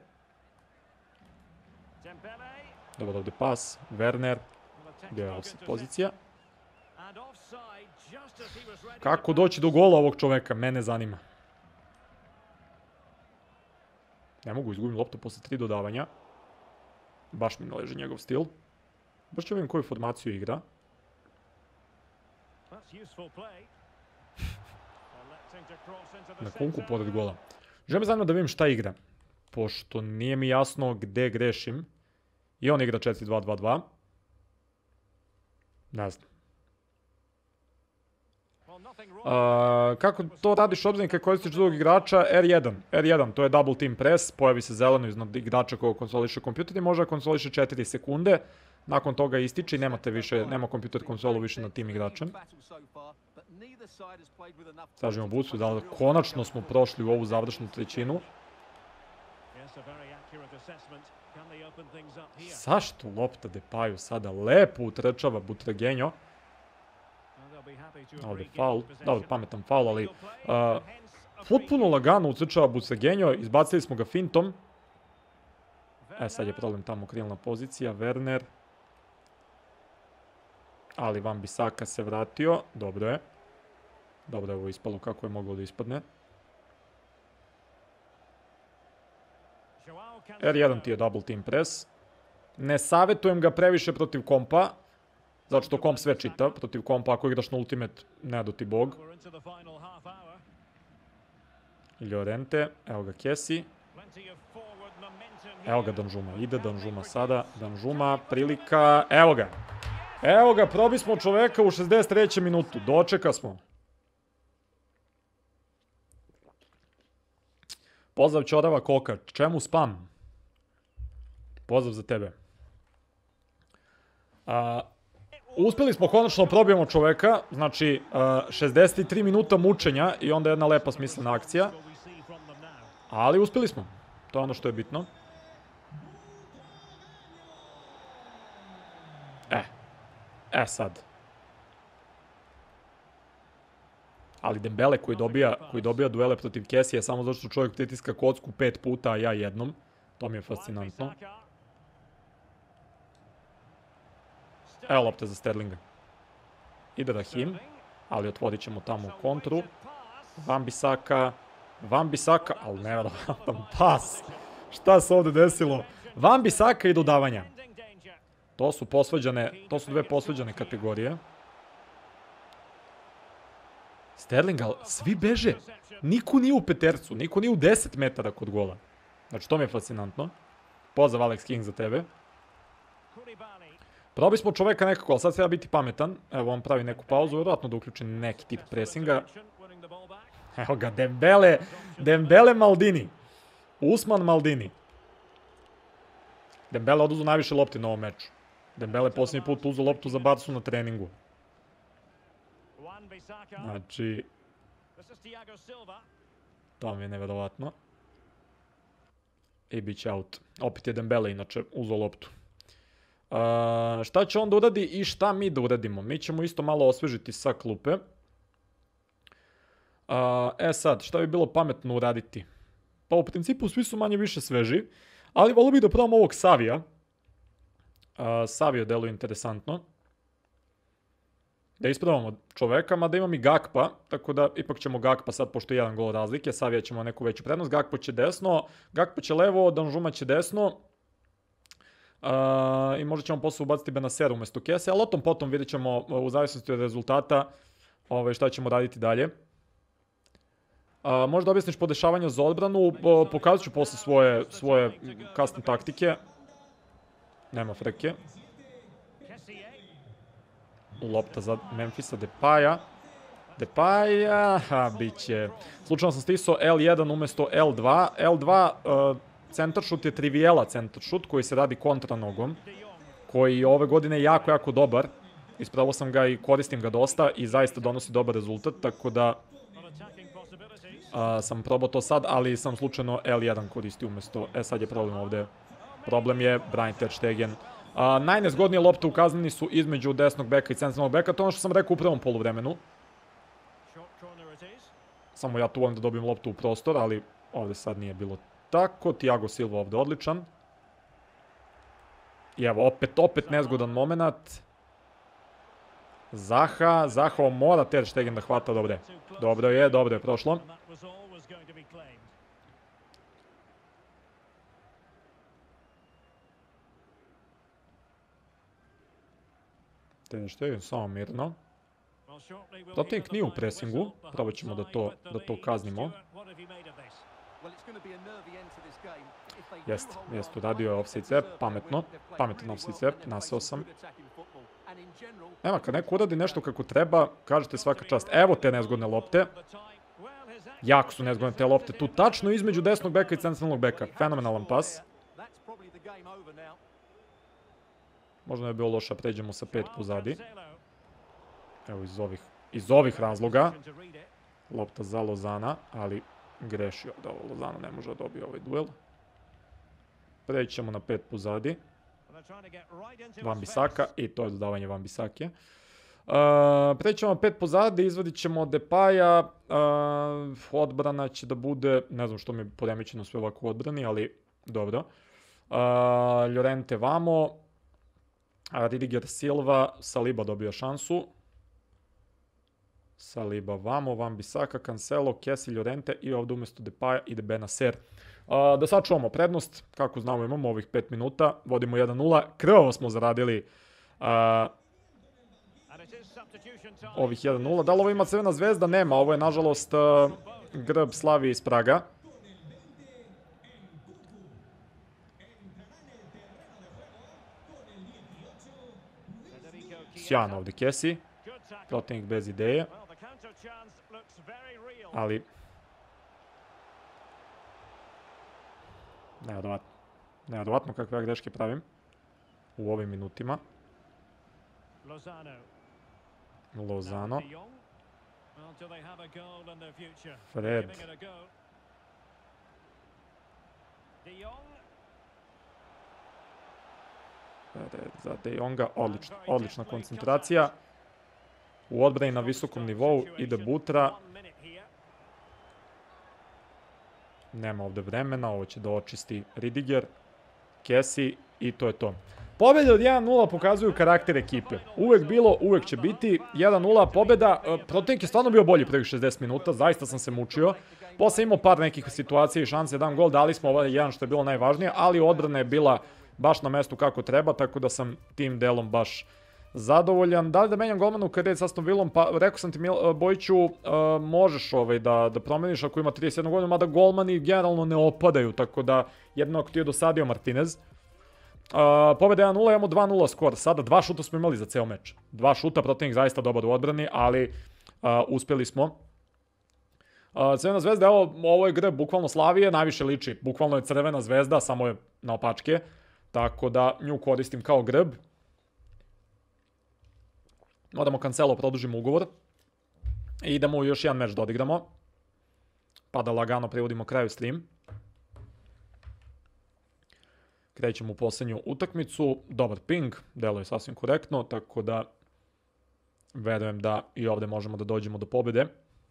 Dobro, ovdje pas. Werner. Gdje je offside pozicija? Kako doći do gola ovog čoveka? Mene zanima. Ne mogu izgubiti loptu posle tri dodavanja. Baš mi ne leži njegov stil. Baš ću vidim koju formaciju igra. Na Nkunku pored gola. Želim zanimljivo da vidim šta igra. Pošto nije mi jasno gde grešim. I on igra četiri dva dva dva. Ne znam. Uh, kako to radiš obzirom kad koristiš drugog igrača? R jedan. R jedan, to je double team press. Pojavi se zeleno iznad igrača koga konsoliše kompjuter i može da konsoliše četiri sekunde. Nakon toga ističe i nemate više, nema kompjuter konsolu više nad tim igračem. Tražimo bucu, da konačno smo prošli u ovu završnu trećinu. Zašto lopta Depayu sada lepo utrčava Butragueño? Ovdje faul, dobro, pametan faul, ali uh, potpuno lagano utrčava Butragueño, izbacili smo ga fintom. E, sad je problem tamo krilna pozicija, Werner. Ali Wan-Bissaka se vratio, dobro je. Dobro je ovo ispalo kako je moglo da ispadne. R jedan ti je double team press. Ne savjetujem ga previše protiv kompa. Zato što komp sve čita. Protiv kompa ako igraš na ultimate, ne do ti bog. Llorente, evo ga Kessie. Evo ga Danjuma, ide Danjuma sada. Danjuma, prilika, evo ga. Evo ga, probi smo čoveka u šezdeset trećem minutu. Dočeka smo. Pozdrav Čorava Koka, čemu spam? Pozdrav za tebe. A, uspeli smo konačno probijemo čoveka, znači a, šezdeset tri minuta mučenja i onda jedna lepa smislena akcija. Ali uspeli smo, to je ono što je bitno. E, e sad. Ali Dembele koji dobija, koji dobija duele protiv Kesije samo zato što čovjek pritiska kocku pet puta, a ja jednom. To mi je fascinantno. Evo lopte za Sterlinga. Ide Rahim, ali otvorit ćemo tamo u kontru. Wan-Bissaka, Wan-Bissaka, ali nevjerovatan pas. Šta se ovdje desilo? Wan-Bissaka i dodavanja. To su posvađane, to su dve posvađane kategorije. Sterling, ali svi beže. Niko nije u petercu, niko nije u deset metara kod gola. Znači, to mi je fascinantno. Pozdrav Alex King za tebe. Probali smo čoveka nekako, ali sad treba biti pametan. Evo, on pravi neku pauzu, vjerojatno da uključi neki tip presinga. Evo ga, Dembele, Dembele Maldini. Usman Maldini. Dembele oduzu najviše lopti na ovom meču. Dembele posljednji put uzu loptu za Barsu na treningu. Znači, to mi je nevjerovatno. I bit će out. Opet je Dembele, inače, uzo loptu. Uh, šta će on da uradi i šta mi da uradimo? Mi ćemo isto malo osvežiti sa klupe. Uh, e sad, šta bi bilo pametno uraditi? Pa u principu svi su manje više sveži, ali volio bih da probam ovog Savija. Uh, Savio deluje interesantno. Da ispravamo čoveka, mada imam i Gakpa, tako da ipak ćemo Gakpa sad, pošto je jedan gol razlike, Savija ćemo neku veću prednost, Gakpo će desno, Gakpo će levo, Danžuma će desno. Uh, I možda ćemo posle ubaciti Benacer umjesto Kese, ali o tom potom vidjet ćemo u zavisnosti od rezultata ove, šta ćemo raditi dalje. Uh, možda objasniš podešavanja za odbranu, uh, pokazat ću posle svoje, svoje kasne taktike. Nema freke. Lopta za Memphisa Depaya. Depaya, ha, bit će. Slučajno sam stisao L jedan umjesto L dva. L dva, uh, centaršut je Trivijela centaršut koji se radi kontranogom. Koji je ove godine jako, jako dobar. Ispravio sam ga i koristim ga dosta i zaista donosi dobar rezultat, tako da uh, sam probao to sad, ali sam slučajno L jedan koristio umjesto. E, sad je problem ovdje. Problem je Brian Ter Stegen. Uh, najnezgodnije lopte u kazneni su između desnog beka i centralnog beka. To je ono što sam rekao u prvom poluvremenu. Samo ja tu volim da dobijem loptu u prostor, ali ovdje sad nije bilo tako. Thiago Silva ovdje odličan. I evo, opet, opet nezgodan moment. Zaha, Zaha mora Ter Stegen da hvata, dobro je. Dobro je, dobro je prošlo. Ter Stegen, samo mirno. Protivnik nije u presingu, probat ćemo da to, da to kaznimo. Jeste, jeste, uradio je offside cep, pametno, pametan offside cep, naseo sam. Nema, kad neko uradi nešto kako treba, kažete svaka čast. Evo te nezgodne lopte. Jako su nezgodne te lopte tu, tačno između desnog beka i centralnog beka. Fenomenalan pas. Možda je bilo loša, pređemo sa pet pozadi. Evo iz ovih, iz ovih razloga. Lopta za Lozana, ali grešio da ovo Lozano ne može da dobije ovaj duel. Pređemo na pet pozadi. Wan-Bissaka i to je dodavanje Wan-Bissake. Uh, Pređemo na pet pozadi, izvadit ćemo Depaya. Uh, odbrana će da bude, ne znam što mi je poremećeno sve ovako u odbrani, ali dobro. Uh, Llorente vamo. Rudiger Silva, Saliba dobio šansu. Saliba vamo, Wan-Bissaka, Cancelo, Kessi, Llorente i ovdje umjesto Depaya ide Benacer. Uh, da sačuvamo prednost, kako znamo imamo ovih pet minuta, vodimo jedan nula, krvavo smo zaradili uh, ovih jedan nula. Da li ovo ima Crvena zvezda? Nema, ovo je nažalost uh, grb Slavije iz Praga. Sjajno ovdje Kessi, protivnik bez ideje, ali Nevjerovatno. Nevjerovatno kakve ja greške pravim u ovim minutima. Lozano. Fred. Fred za De Jonga. Odlična, odlična koncentracija. U odbrani na visokom nivou ide Butra. Nema ovde vremena, ovo će da očisti Ridiger, Kesi i to je to. Pobjede od jedan nula pokazuju karakter ekipe. Uvek bilo, uvek će biti. jedan nula pobjeda. Protivnik je stvarno bio bolji prvih šezdeset minuta, zaista sam se mučio. Posle imao par nekih situacija i šanse, jedan gol, dali smo ovaj jedan što je bilo najvažnije, ali odbrana je bila baš na mestu kako treba, tako da sam tim delom baš zadovoljan. Da li da menjam golmanu kada je s Aston Villom? Pa rekao sam ti, Bojiću, uh, možeš ovaj da, da promeniš ako ima trideset jednu godinu, mada golmani generalno ne opadaju, tako da jedno ako ti je dosadio Martinez. Uh, pobjeda jedan nula, imamo dva nula skor. Sada dva šuta smo imali za ceo meč. Dva šuta, protivnik zaista dobar u odbrani, ali uh, uspjeli smo. Uh, Crvena zvezda, evo, ovo je grb bukvalno Slavije, najviše liči. Bukvalno je Crvena zvezda, samo je na opačke. Tako da nju koristim kao grb. Moramo Cancelo, produžimo ugovor. I idemo u još jedan meč da odigramo. Pa da lagano privodimo kraju stream. Krećemo u posljednju utakmicu. Dobar ping, deluje sasvim korektno, tako da verujem da i ovdje možemo da dođemo do pobjede.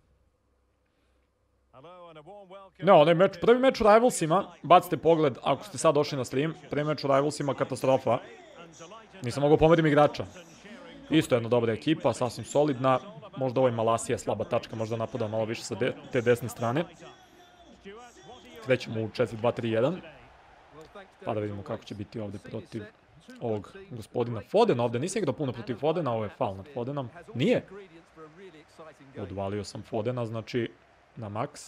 Ne, onaj meč, prvi meč u Rivalsima, bacite pogled ako ste sad došli na stream, prvi meč u Rivalsima katastrofa. Nisam mogao pomerim igrača. Isto jedna dobra ekipa, sasvim solidna. Možda ovaj Malasija slaba tačka, možda napada malo više sa de, te desne strane. Krećemo u četiri dva tri jedan. Pa da vidimo kako će biti ovdje protiv ovog gospodina Fodena. Ovdje nisam igrao puno protiv Fodena, ovo je faul nad Fodenom. Nije. Odvalio sam Fodena, znači na max.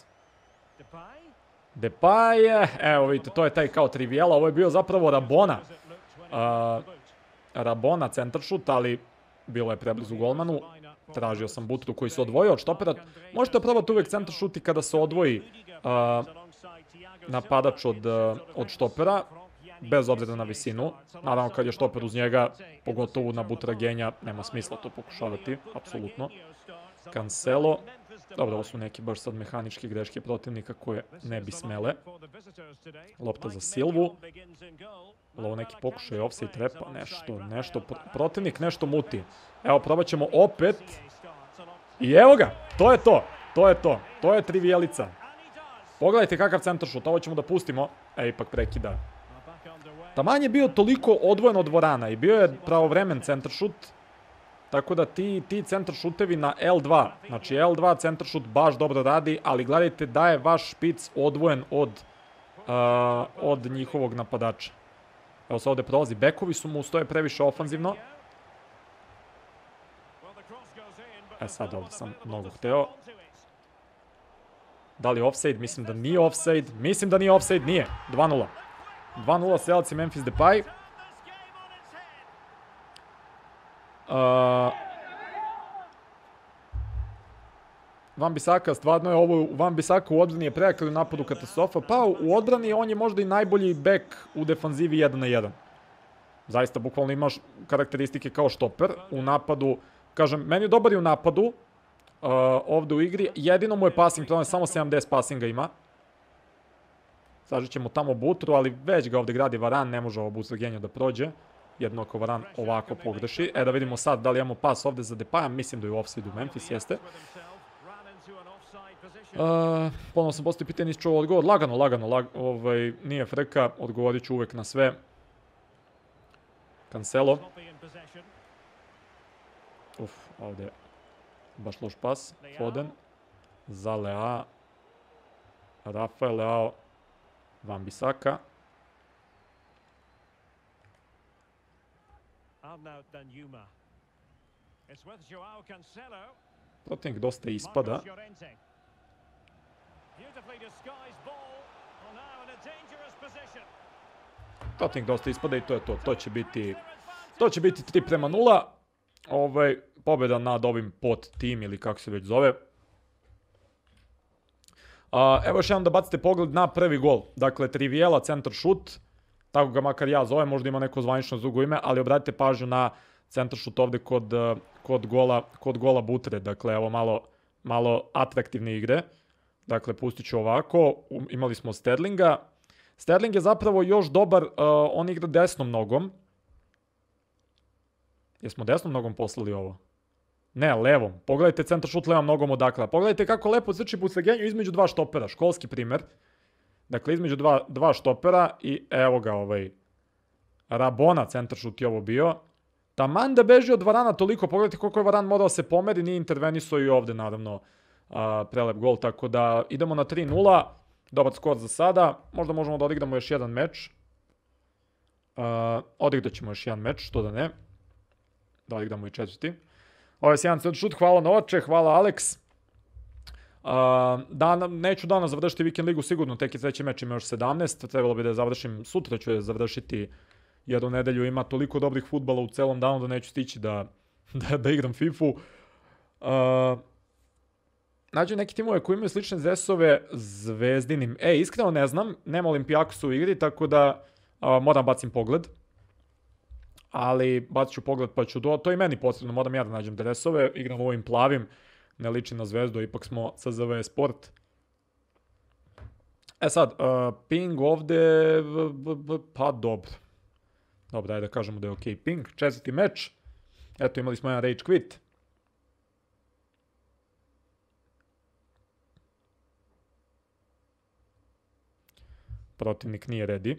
Depay, evo vidite, to je taj kao trivijela, ovo je bio zapravo Rabona. Uh, Rabona centaršut, ali bilo je preblizu golmanu. Tražio sam Butru koji se odvojio od štopera. Možete probati uvek centaršuti kada se odvoji uh, napadač od, uh, od štopera, bez obzira na visinu. Naravno kad je štoper uz njega, pogotovo na Butragenja, nema smisla to pokušavati, apsolutno. Cancelo. Dobro, ovo su neki baš sad mehaničke greške protivnika koje ne bi smele. Lopta za Silvu. Ovo neki pokušaj offside trepa, nešto, nešto, protivnik nešto muti. Evo, probat ćemo opet. I evo ga, to je to, to je to, to je trivijelica. Pogledajte kakav centaršut, ovo ćemo da pustimo. E, ipak prekida. Taman je bio toliko odvojen od dvorana i bio je pravovremen centaršut. Tako da ti, ti centar šutevi na L dva, znači L dva centar šut baš dobro radi, ali gledajte da je vaš špic odvojen od, uh, od njihovog napadača. Evo se ovdje prolazi, bekovi su mu stoje previše ofanzivno. E sad ovdje sam mnogo hteo. Da li je offside? Mislim da nije offside. Mislim da nije offside, nije. dva nula. dva nula strelac i Memphis Depay. Uh, Van Bissaka, stvarno je ovo, Van Bissaka u odbrani je prejak, u napadu katastrofa, pa u odbrani on je možda i najbolji bek u defanzivi jedan na jedan. Zaista, bukvalno imaš karakteristike kao štoper, u napadu, kažem, meni je dobar i u napadu, uh, ovdje u igri, jedino mu je passing, to je samo sedamdeset passinga ima. Sažet ćemo tamo Butru, ali već ga ovdje gradi Varan, ne može ovo Butragenja da prođe. Jedno ako Varan ovako pogreši. E da vidimo sad da li imamo pas ovdje za Depaya. Mislim da je u offside u Memphis, jeste. Uh, ponovno sam postoji pitanje, nisi čuo odgovor. Lagano, lagano, lag, ovaj, nije freka. Odgovorit ću uvek na sve. Cancelo. Uf, ovdje baš loš pas. Foden. Za Lea. Rafael Leao. Van Bissaka. Protivnik dosta ispada. Protivnik dosta ispada i to je to. To će biti, to će biti tri prema nula. Ovaj, pobjeda nad ovim pot tim ili kako se već zove. Evo još jednom da bacite pogled na prvi gol. Dakle, Triviela centar šut, tako ga makar ja zovem, možda ima neko zvanično drugo ime, ali obratite pažnju na centar šut ovde kod, kod, gola, kod gola Butre. Dakle, evo malo, malo atraktivne igre. Dakle, pustit ću ovako. Imali smo Sterlinga. Sterling je zapravo još dobar, uh, on igra desnom nogom. Jesmo desnom nogom poslali ovo? Ne, levom. Pogledajte centar šut levom nogom odakle. Pogledajte kako lepo crči Butragenju između dva štopera. Školski primer. Dakle, između dva, dva štopera i evo ga ovaj Rabona centar šut je ovo bio. Taman da beži od Varana toliko. Pogledajte koliko je Varan morao se pomeri. Nije intervenisao i ovde, naravno, uh, prelep gol. Tako da idemo na tri nula. Dobar skor za sada. Možda možemo da odigramo još jedan meč. Uh, odigrat ćemo još jedan meč, što da ne. Da odigramo i četvrti. Ovo je sjajan centar šut. Hvala Novače, hvala Alex. Uh, da, neću danas završiti Weekend ligu, sigurno tek je treći meč, ima još sedamnaest. Trebalo bi da je završim, sutra ću je završiti, jer u nedelju ima toliko dobrih fudbala u celom danu da neću stići da, da, da igram FIFA-u. Uh, Nađu neki timove koji imaju slične dresove Zvezdinim. E, iskreno ne znam, nema Olimpijakos u igri, tako da a, moram bacim pogled. Ali bacit ću pogled pa ću do... To je meni potrebno, moram ja da nađem dresove. Igram ovim plavim, ne liči na Zvezdu, ipak smo C Z V Sport. E sad, uh, ping ovde... Pa dobro. Dobro, ajde da kažemo da je ok ping. Četvrti meč. Eto, imali smo jedan rage quit. Protivnik nije ready.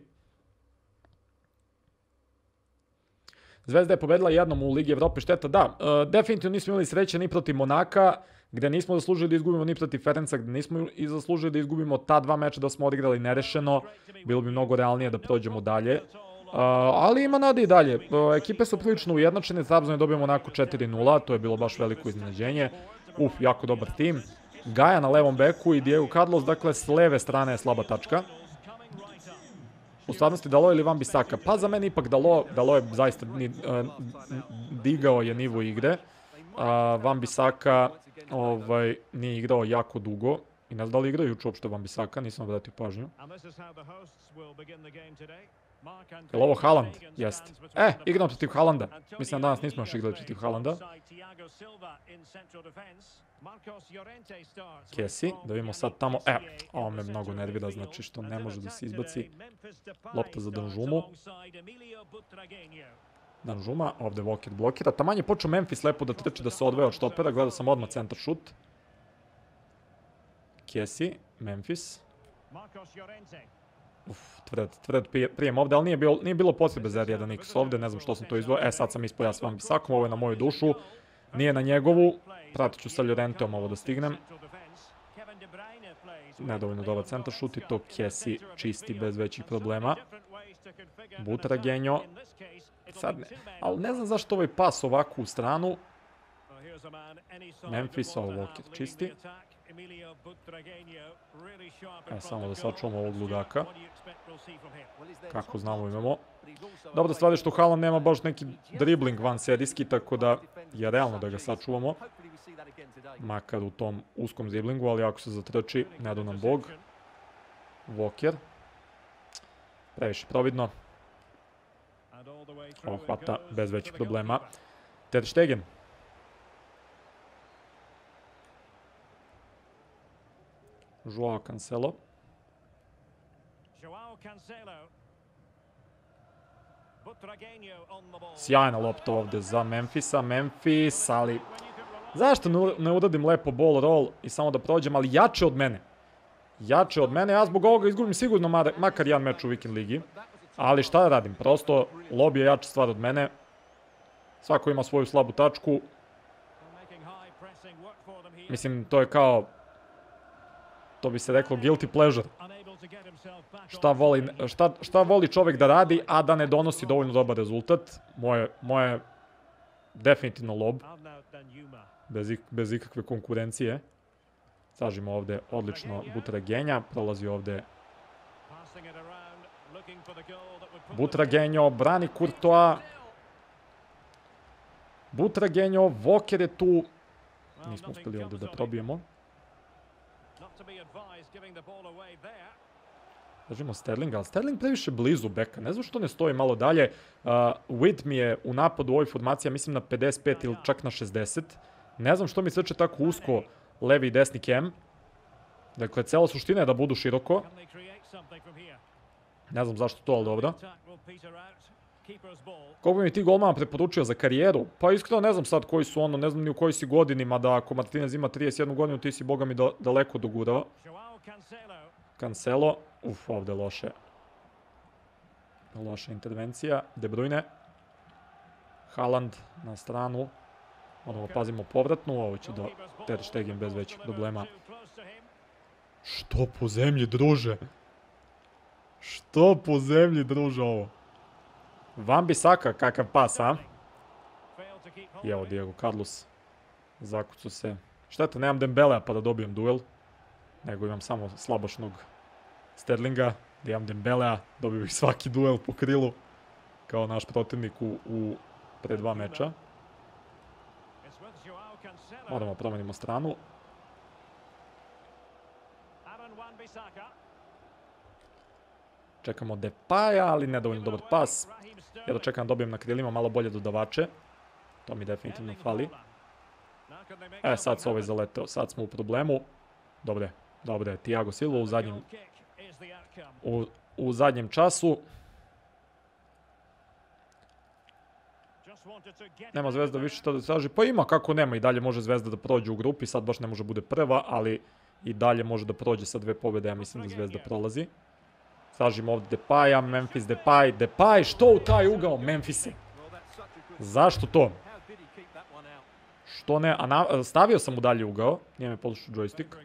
Zvezda je pobedila jednom u Ligi Evrope, šteta. Da, uh, definitivno nismo imali sreće ni protiv Monaka, gde nismo zaslužili da izgubimo, ni protiv Ferenca, gde nismo i zaslužili da izgubimo ta dva meča da smo odigrali nerešeno. Bilo bi mnogo realnije da prođemo dalje. Uh, ali ima nade i dalje. Uh, ekipe su prilično ujednačene, Trabzon je dobio Monaku četiri nula, to je bilo baš veliko iznenađenje. Uf, jako dobar tim. Gaja na levom beku i Diego Carlos, dakle s leve strane je slaba tačka. U stvarnosti Dalo ili Van Bissaka? Pa za mene ipak Dalo, Dalo je zaista ni, uh, digao je nivo igre. Uh, Van Bissaka ovaj, nije igrao jako dugo. I ne znam da li igrao juče uopšte Van Bissaka, nisam obratio pažnju. Je li ovo Haaland? Jeste. E, igram protiv Haalanda. Mislim da danas nismo još igrali protiv Haalanda. Kesi, da vidimo sad tamo. E, ovo me mnogo nervira, znači što ne može da se izbaci. Lopta za Danžumu. Danžuma, ovde Walker blokira. Taman je počeo Memphis lepo da trči, da se odvoje od štopera. Gledao sam odmah centar šut. Kesi, Memphis. Uf, tvrd, tvrd prijem ovde, ali nije bilo, nije bilo potrebe za R jedan X ovde, ne znam što sam to izvojio. E, sad sam ispojao s Van Bissakom, ovo je na moju dušu. Nije na njegovu, pratit ću sa Llorenteom ovo da stignem. Nedovoljno dobar centar šut i to Kesi čisti bez većih problema. Butragenjo. Sad ne, ali ne znam zašto ovaj pas ovako u stranu. Memphis, ovo Walker čisti. E, samo da sačuvamo ovog ludaka. Kako znamo imamo. Dobra stvar je što Haaland nema baš neki dribling van serijski, tako da je realno da ga sačuvamo. Makar u tom uskom driblingu, ali ako se zatrči, ne do nam Bog. Walker. Previše providno. Ovo hvata bez većih problema. Ter Stegen. Joao Cancelo. Sjajna lopta ovde za Memphisa. Memphis, ali... Zašto ne uradim lepo ball roll i samo da prođem, ali jače od mene. Jače od mene. Ja zbog ovoga izgubim sigurno makar jedan meč u Weekend ligi. Ali šta da radim? Prosto, lobby je jača stvar od mene. Svako ima svoju slabu tačku. Mislim, to je kao... To bi se reklo guilty pleasure. Šta voli, šta, šta voli čovjek da radi, a da ne donosi dovoljno dobar rezultat. Moje, moje definitivno lob. Bez, ik, bez ikakve konkurencije. Tražimo ovde odlično Butragenja. Prolazi ovde Butragenjo, brani Courtois. Butragenjo, Walker je tu. Nismo uspeli ovde da probijemo. Držimo Sterlinga, ali Sterling previše blizu beka. Ne znam što ne stoji malo dalje. Uh, Witt mi je u napadu u ovoj formaciji, ja mislim na pedeset pet ili čak na šezdeset. Ne znam što mi srče tako usko levi i desni kem. Dakle, cela suština je da budu široko. Ne znam zašto to, ali dobro. Koliko bi mi ti golmana preporučio za karijeru? Pa iskreno ne znam sad koji su ono, ne znam ni u kojoj si godini, mada ako Martinez ima trideset jednu godinu, ti si boga mi do, daleko dogurao. Cancelo, uf, ovde loše. Loša intervencija. De Bruyne. Haaland na stranu. Moramo pazimo povratnu, ovo će do Ter Stegen bez većih problema. Što po zemlji, druže? Što po zemlji, druže, ovo? Wan-Bissaka, kakav pas, a? I evo Diego Carlos. Zakucu se. Šteta, nemam Dembelea pa da dobijem duel. Nego imam samo slabašnog Sterlinga. Da imam Dembelea, dobio bih svaki duel po krilu. Kao naš protivnik u, u pre dva meča. Moramo promenimo stranu. Čekamo Depaja, ali nedovoljno dobar pas. Ja da čekam da dobijem na krilima malo bolje dodavače. To mi definitivno fali. E, sad se ovaj zaleteo. Sad smo u problemu. Dobre, dobre. Thiago Silva u zadnjem, u, u zadnjem času. Nema Zvezda više šta da traži. Pa ima, kako nema. I dalje može Zvezda da prođe u grupi. Sad baš ne može bude prva, ali i dalje može da prođe sa dve pobjede. Ja mislim da Zvezda prolazi. Tražimo ovdje Depaja, Memphis Depay. Depay, što u taj ugao, Memphise? Zašto to? Što ne? A na, stavio sam u dalje ugao. Nije me podlušao joystick.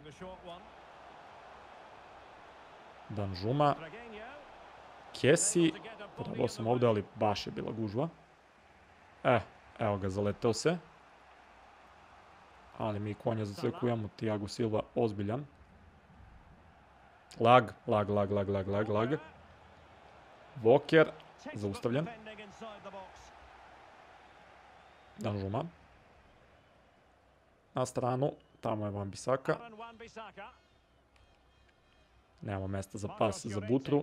Danjuma. Kesi. Probao sam ovdje, ali baš je bila gužva. E, evo ga, zaleteo se. Ali mi konja zacrkujemo. Thiago Silva, ozbiljan. Lag, lag, lag, lag, lag, lag, lag. Walker, zaustavljen. Danjuma. Na stranu, tamo je Wan-Bissaka. Nemamo mesta za pas za Butru.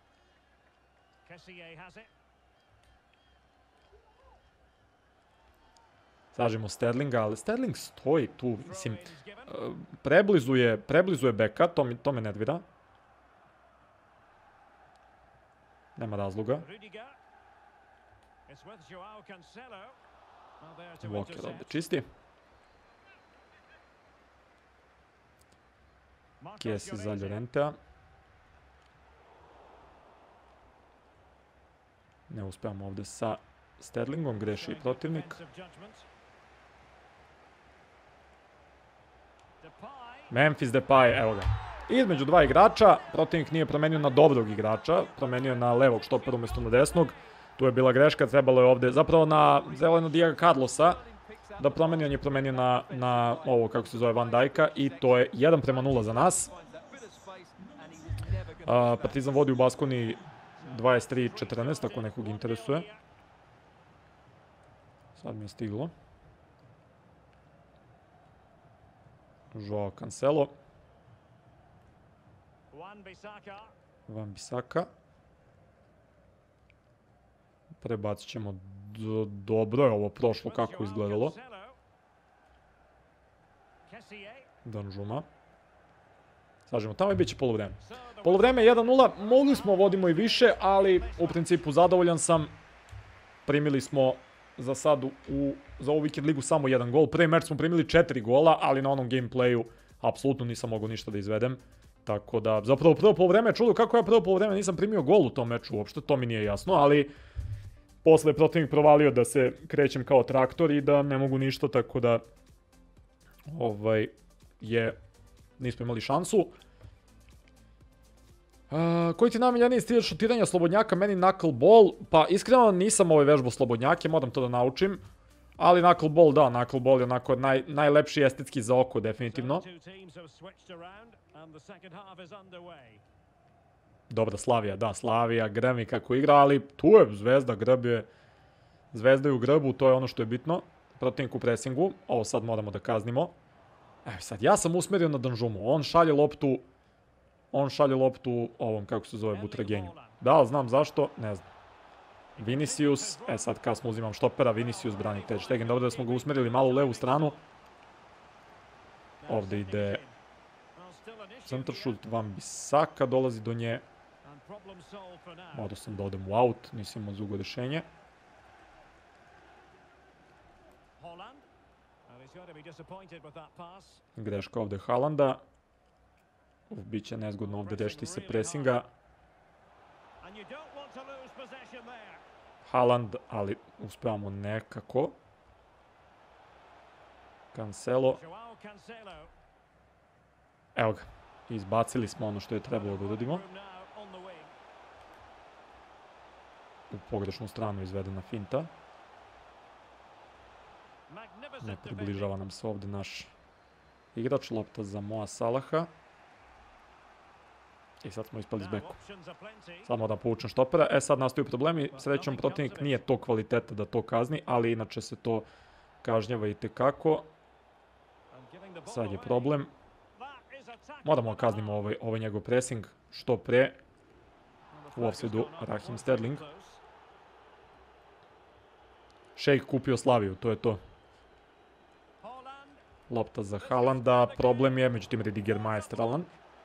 Tražimo Sterlinga, ali Sterling stoji tu, mislim, preblizu je, preblizu je beka, to, mi, to me nervira. Nema razloga. Walker ovdje čisti. Kesi za Llorentea. Ne uspevamo ovdje sa Sterlingom, greši i protivnik. Memphis Depay, evo ga. Između dva igrača, protivnik nije promenio na dobrog igrača, promenio je na levog štopera umjesto na desnog. Tu je bila greška, trebalo je ovdje, zapravo na zeleno Diego Carlosa, da promeni, on je promenio na, na ovo, kako se zove, Van Dijka, i to je jedan prema nula za nas. Uh, Partizan vodi u Baskoni dvadeset tri četrnaest, ako nekog interesuje. Sad mi je stiglo. Joao Cancelo. Wan-Bissaka. Prebacit ćemo. Do, dobro je ovo prošlo kako izgledalo. Danjuma. Slažemo, tamo je bit će polovreme. Polovreme jedan nula, mogli smo vodimo i više, ali u principu zadovoljan sam. Primili smo za sad u, za ovu Weekend ligu samo jedan gol. Prvi meč smo primili četiri gola, ali na onom gameplayu apsolutno nisam mogao ništa da izvedem. Tako da, zapravo prvo polovreme je čudo kako ja prvo polovreme nisam primio gol u tom meču uopšte, to mi nije jasno, ali posle je protivnik provalio da se krećem kao traktor i da ne mogu ništa, tako da ovaj je, nismo imali šansu. Uh, koji ti najmiljeniji stil šutiranja slobodnjaka? Meni knuckleball. Pa iskreno nisam ovaj vežbao slobodnjake, moram to da naučim. Ali knuckleball, da, knuckleball je onako naj, najlepši estetski za oko, definitivno. Dobra, Slavija, da, Slavija, Gremi kako igra, ali tu je Zvezda, Grb je... Zvezda je u Grbu, to je ono što je bitno. Protivnik u presingu, ovo sad moramo da kaznimo. Evo sad, ja sam usmerio na Danžumu. On šalje loptu... On šalje loptu ovom, kako se zove, Butragenju. Da, znam zašto, ne znam. Vinicius, e sad kasno uzimam štopera, Vinicius brani Ter Stegen. Dobro da smo ga usmerili malo u levu stranu. Ovdje ide centaršut, Van Bissaka dolazi do nje. Morao sam da odem u aut, nisam imao drugo rješenje. Greška ovdje Haalanda. Uf, bit će nezgodno ovdje rešiti se presinga. Haaland, ali uspevamo nekako. Cancelo. Evo ga, izbacili smo ono što je trebalo da uradimo. U pogrešnu stranu izvedena finta. Ne približava nam se ovdje naš igrač, lopta za Moa Salaha. I sad smo ispali s beku. Samo da povučem štopera. E sad nastaju problemi. Srećom protivnik nije to kvaliteta da to kazni, ali inače se to kažnjava i tekako. Sad je problem. Moramo kaznimo ovaj, ovaj njegov pressing što pre. U offside-u Raheem Sterling. Šejk kupio Slaviju, to je to. Lopta za Haalanda, problem je, međutim Rüdiger maestralan.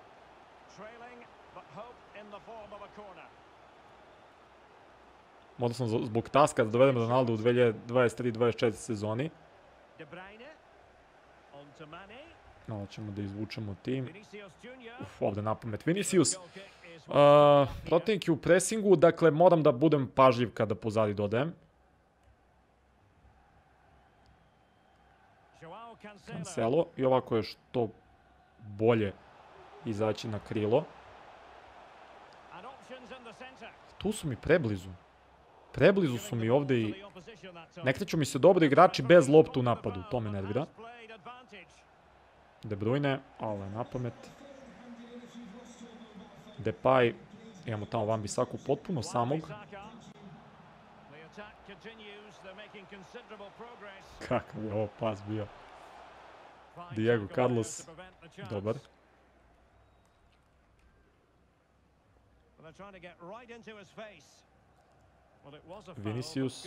Možda sam zbog taska da dovedemo Ronaldo u dve hiljade dvadeset tri dvadeset četiri sezoni. Malo ćemo da izvučemo tim. Uf, ovdje napamet Vinicius. Uh, protivnik je u presingu, dakle moram da budem pažljiv kada pozadi dodajem. Cancelo. I ovako je što bolje izaći na krilo. Tu su mi preblizu. Preblizu su mi ovdje i ne kreću mi se dobro igrači bez loptu u napadu. To me nervira. De Bruyne, ovo je napamet. Depay, imamo tamo Van Bissaku potpuno samog. Kakav je ovo pas bio. Diego Carlos, dobar. Vinicius.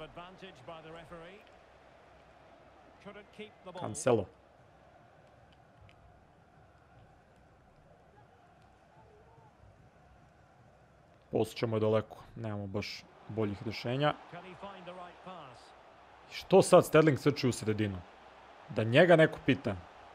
Cancelo. Posućemo je daleko, nemamo baš boljih rješenja. I što sad Sterling srči u sredinu? Da njega neko pita.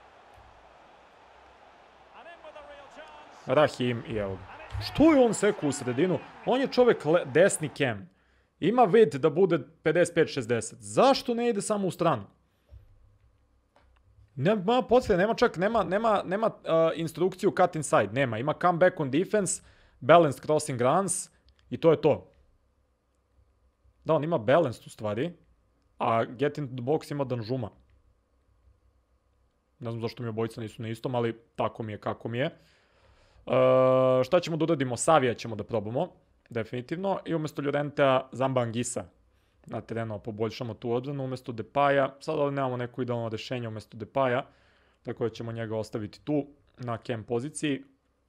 Raheem i evo ga. Što je on sekao u sredinu? On je čovjek desni kem. Ima vid da bude pedeset pet šezdeset. Zašto ne ide samo u stranu? Nema potrebe, nema čak, nema, nema, nema uh, instrukciju cut inside. Nema, ima come back on defense, balanced crossing runs i to je to. Da, on ima balanced u stvari, a get into the box ima Danžuma. Ne znam zašto mi obojica nisu na istom, ali tako mi je kako mi je. Uh, šta ćemo da uradimo? Savija ćemo da probamo, definitivno. I umjesto Llorentea Zamba Anguissa na terenu poboljšamo tu odbranu umjesto Depaya. Sad ovdje nemamo neko idealno rješenje umjesto Depaya, tako da ćemo njega ostaviti tu na cam poziciji.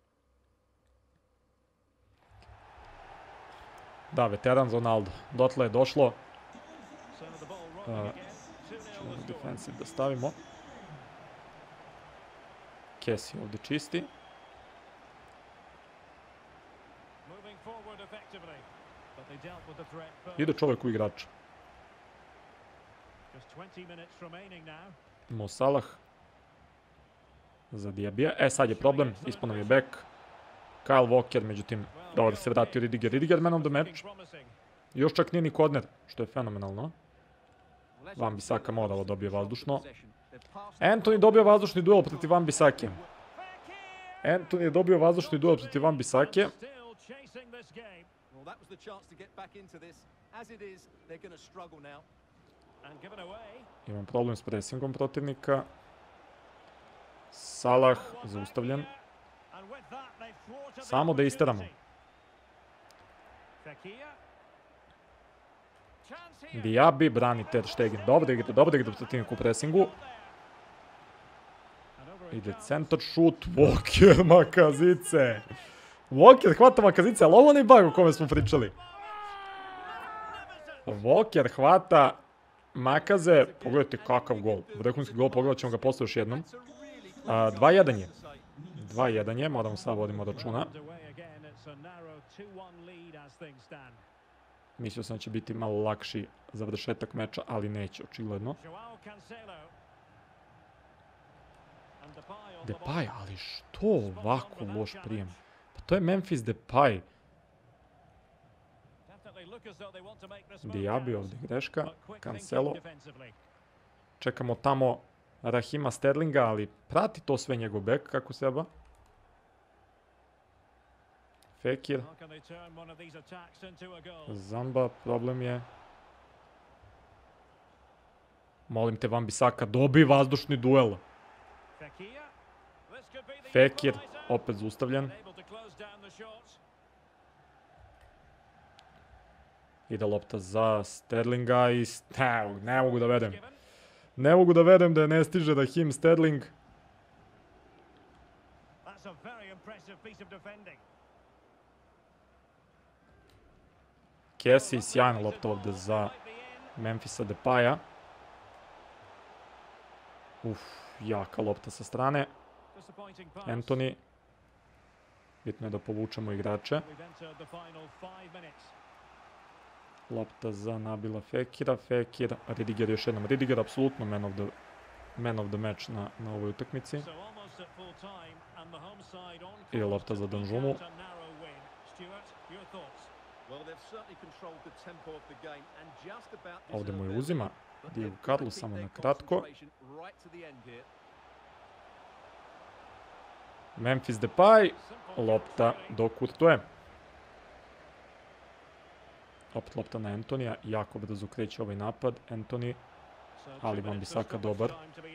Da, veteran Ronaldo. Dotle je došlo. Uh, ćemo na defensive da stavimo. Kessie ovdje čisti. Ide čovjek u igrača. Mo Salah. Za Diabija. E, sad je problem. Ispao nam je back. Kyle Walker, međutim, dobro se vratio Rüdiger. Rüdiger man of the match. Još čak nije ni korner, što je fenomenalno. Van Bissaka moralo dobije vazdušno. Antony dobio vazdušni duel protiv Van Bissake. Antony je dobio vazdušni duel protiv Van Bissake. Imam problem s pressingom protivnika. Salah zaustavljen. Samo da isteramo. Diaby brani Ter Stegen. Dobro igra, dobro igra protivnik u pressingu. Ide centar šut, Walker Makazice. Walker hvata Makazice, ali ovo ne bag o kome smo pričali. Walker hvata Makaze, pogledajte kakav gol. Vrhunski gol, pogledat ćemo ga posle još jednom. dva jedan je. dva jedan je, moramo sad vodimo računa. Mislio sam da će biti malo lakši završetak meča, ali neće, očigledno. Depay, ali što ovako loš prijem? Pa to je Memphis Depay. Diaby ovdje greška, Cancelo. Čekamo tamo Rahima Sterlinga, ali prati to sve njegov bek kako seba. Fekir. Zamba, problem je. Molim te, Wan-Bissaka, dobi vazdušni duel. Fekir, opet zaustavljen. Ide lopta za Sterlinga i... Ne, ne mogu da vedem. Ne mogu da vedem da je ne stiže Raheem Sterling. Kessie, sjajna lopta ovdje za Memphisa Depaya. Uf, jaka lopta sa strane. Antony. Bitno je da povučemo igrače. Lopta za Nabila Fekira. Fekir, Ridiger još jednom. Ridiger, apsolutno man of the, man of the match na, na ovoj utakmici. I lopta za Danjuma. Ovdje mu je uzima Diego Carlos samo na kratko. Memphis Depay, lopta do Courtois. Opet lopta na Antonija, jako brzo kreće ovaj napad. Antony, ali Wan-Bissaka dobar.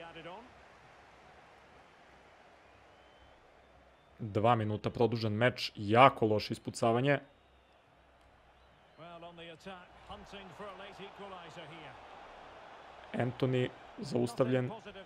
Dva minuta produžen meč, jako loše ispucavanje. Antony zaustavljen.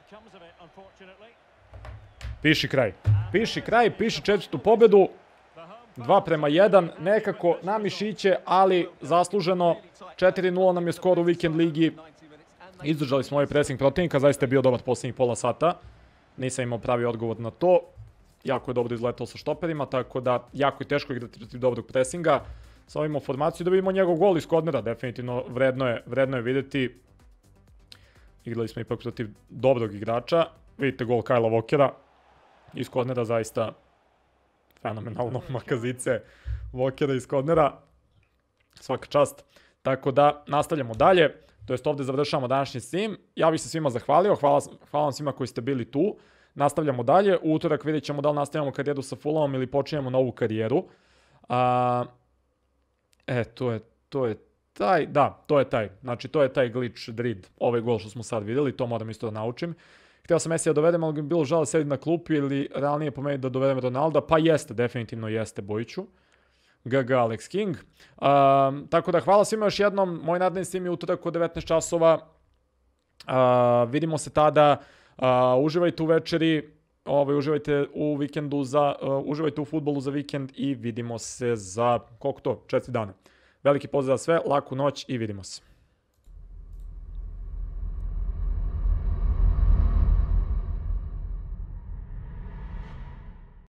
Piši kraj. Piši kraj, piši četvrtu pobedu. dva prema jedan, nekako na mišiće, ali zasluženo. četiri nula nam je skor u Weekend ligi. Izdržali smo ovaj pressing protivnika, zaista je bio dobar posljednjih pola sata. Nisam imao pravi odgovor na to. Jako je dobro izletao sa štoperima, tako da jako je teško igrati protiv dobrog pressinga. Sa ovim formaciju da vidimo njegov gol iz kornera, definitivno vredno je, vredno je vidjeti. Igrali smo ipak protiv dobrog igrača. Vidite gol Kylea Walkera iz kornera, zaista fenomenalno. Makazice Walkera iz kornera. Svaka čast. Tako da nastavljamo dalje. To jest ovdje završavamo današnji stream. Ja bih se svima zahvalio. Hvala, hvala vam svima koji ste bili tu. Nastavljamo dalje. U utorak vidjet ćemo da li nastavljamo karijeru sa Fulhamom ili počinjemo novu karijeru. A, e, to je, to je taj, da, to je taj. Znači, to je taj glitch drid. Ovaj gol što smo sad vidjeli, to moram isto da naučim. Htio sam Mesija da dovedem, ali bi bilo žao da sedim na klupi ili realnije po meni da dovedem Ronalda. Pa jeste, definitivno jeste, Bojiću. G G Alex King. Um, tako da hvala svima još jednom. Moj naredni stream je utorak od devetnaest časova. Uh, vidimo se tada. Uh, uživajte u večeri. Ovaj, uživajte u vikendu za, uh, uživajte u fudbalu za vikend i vidimo se za, koliko to, četiri dana. Veliki pozdrav za sve, laku noć i vidimo se.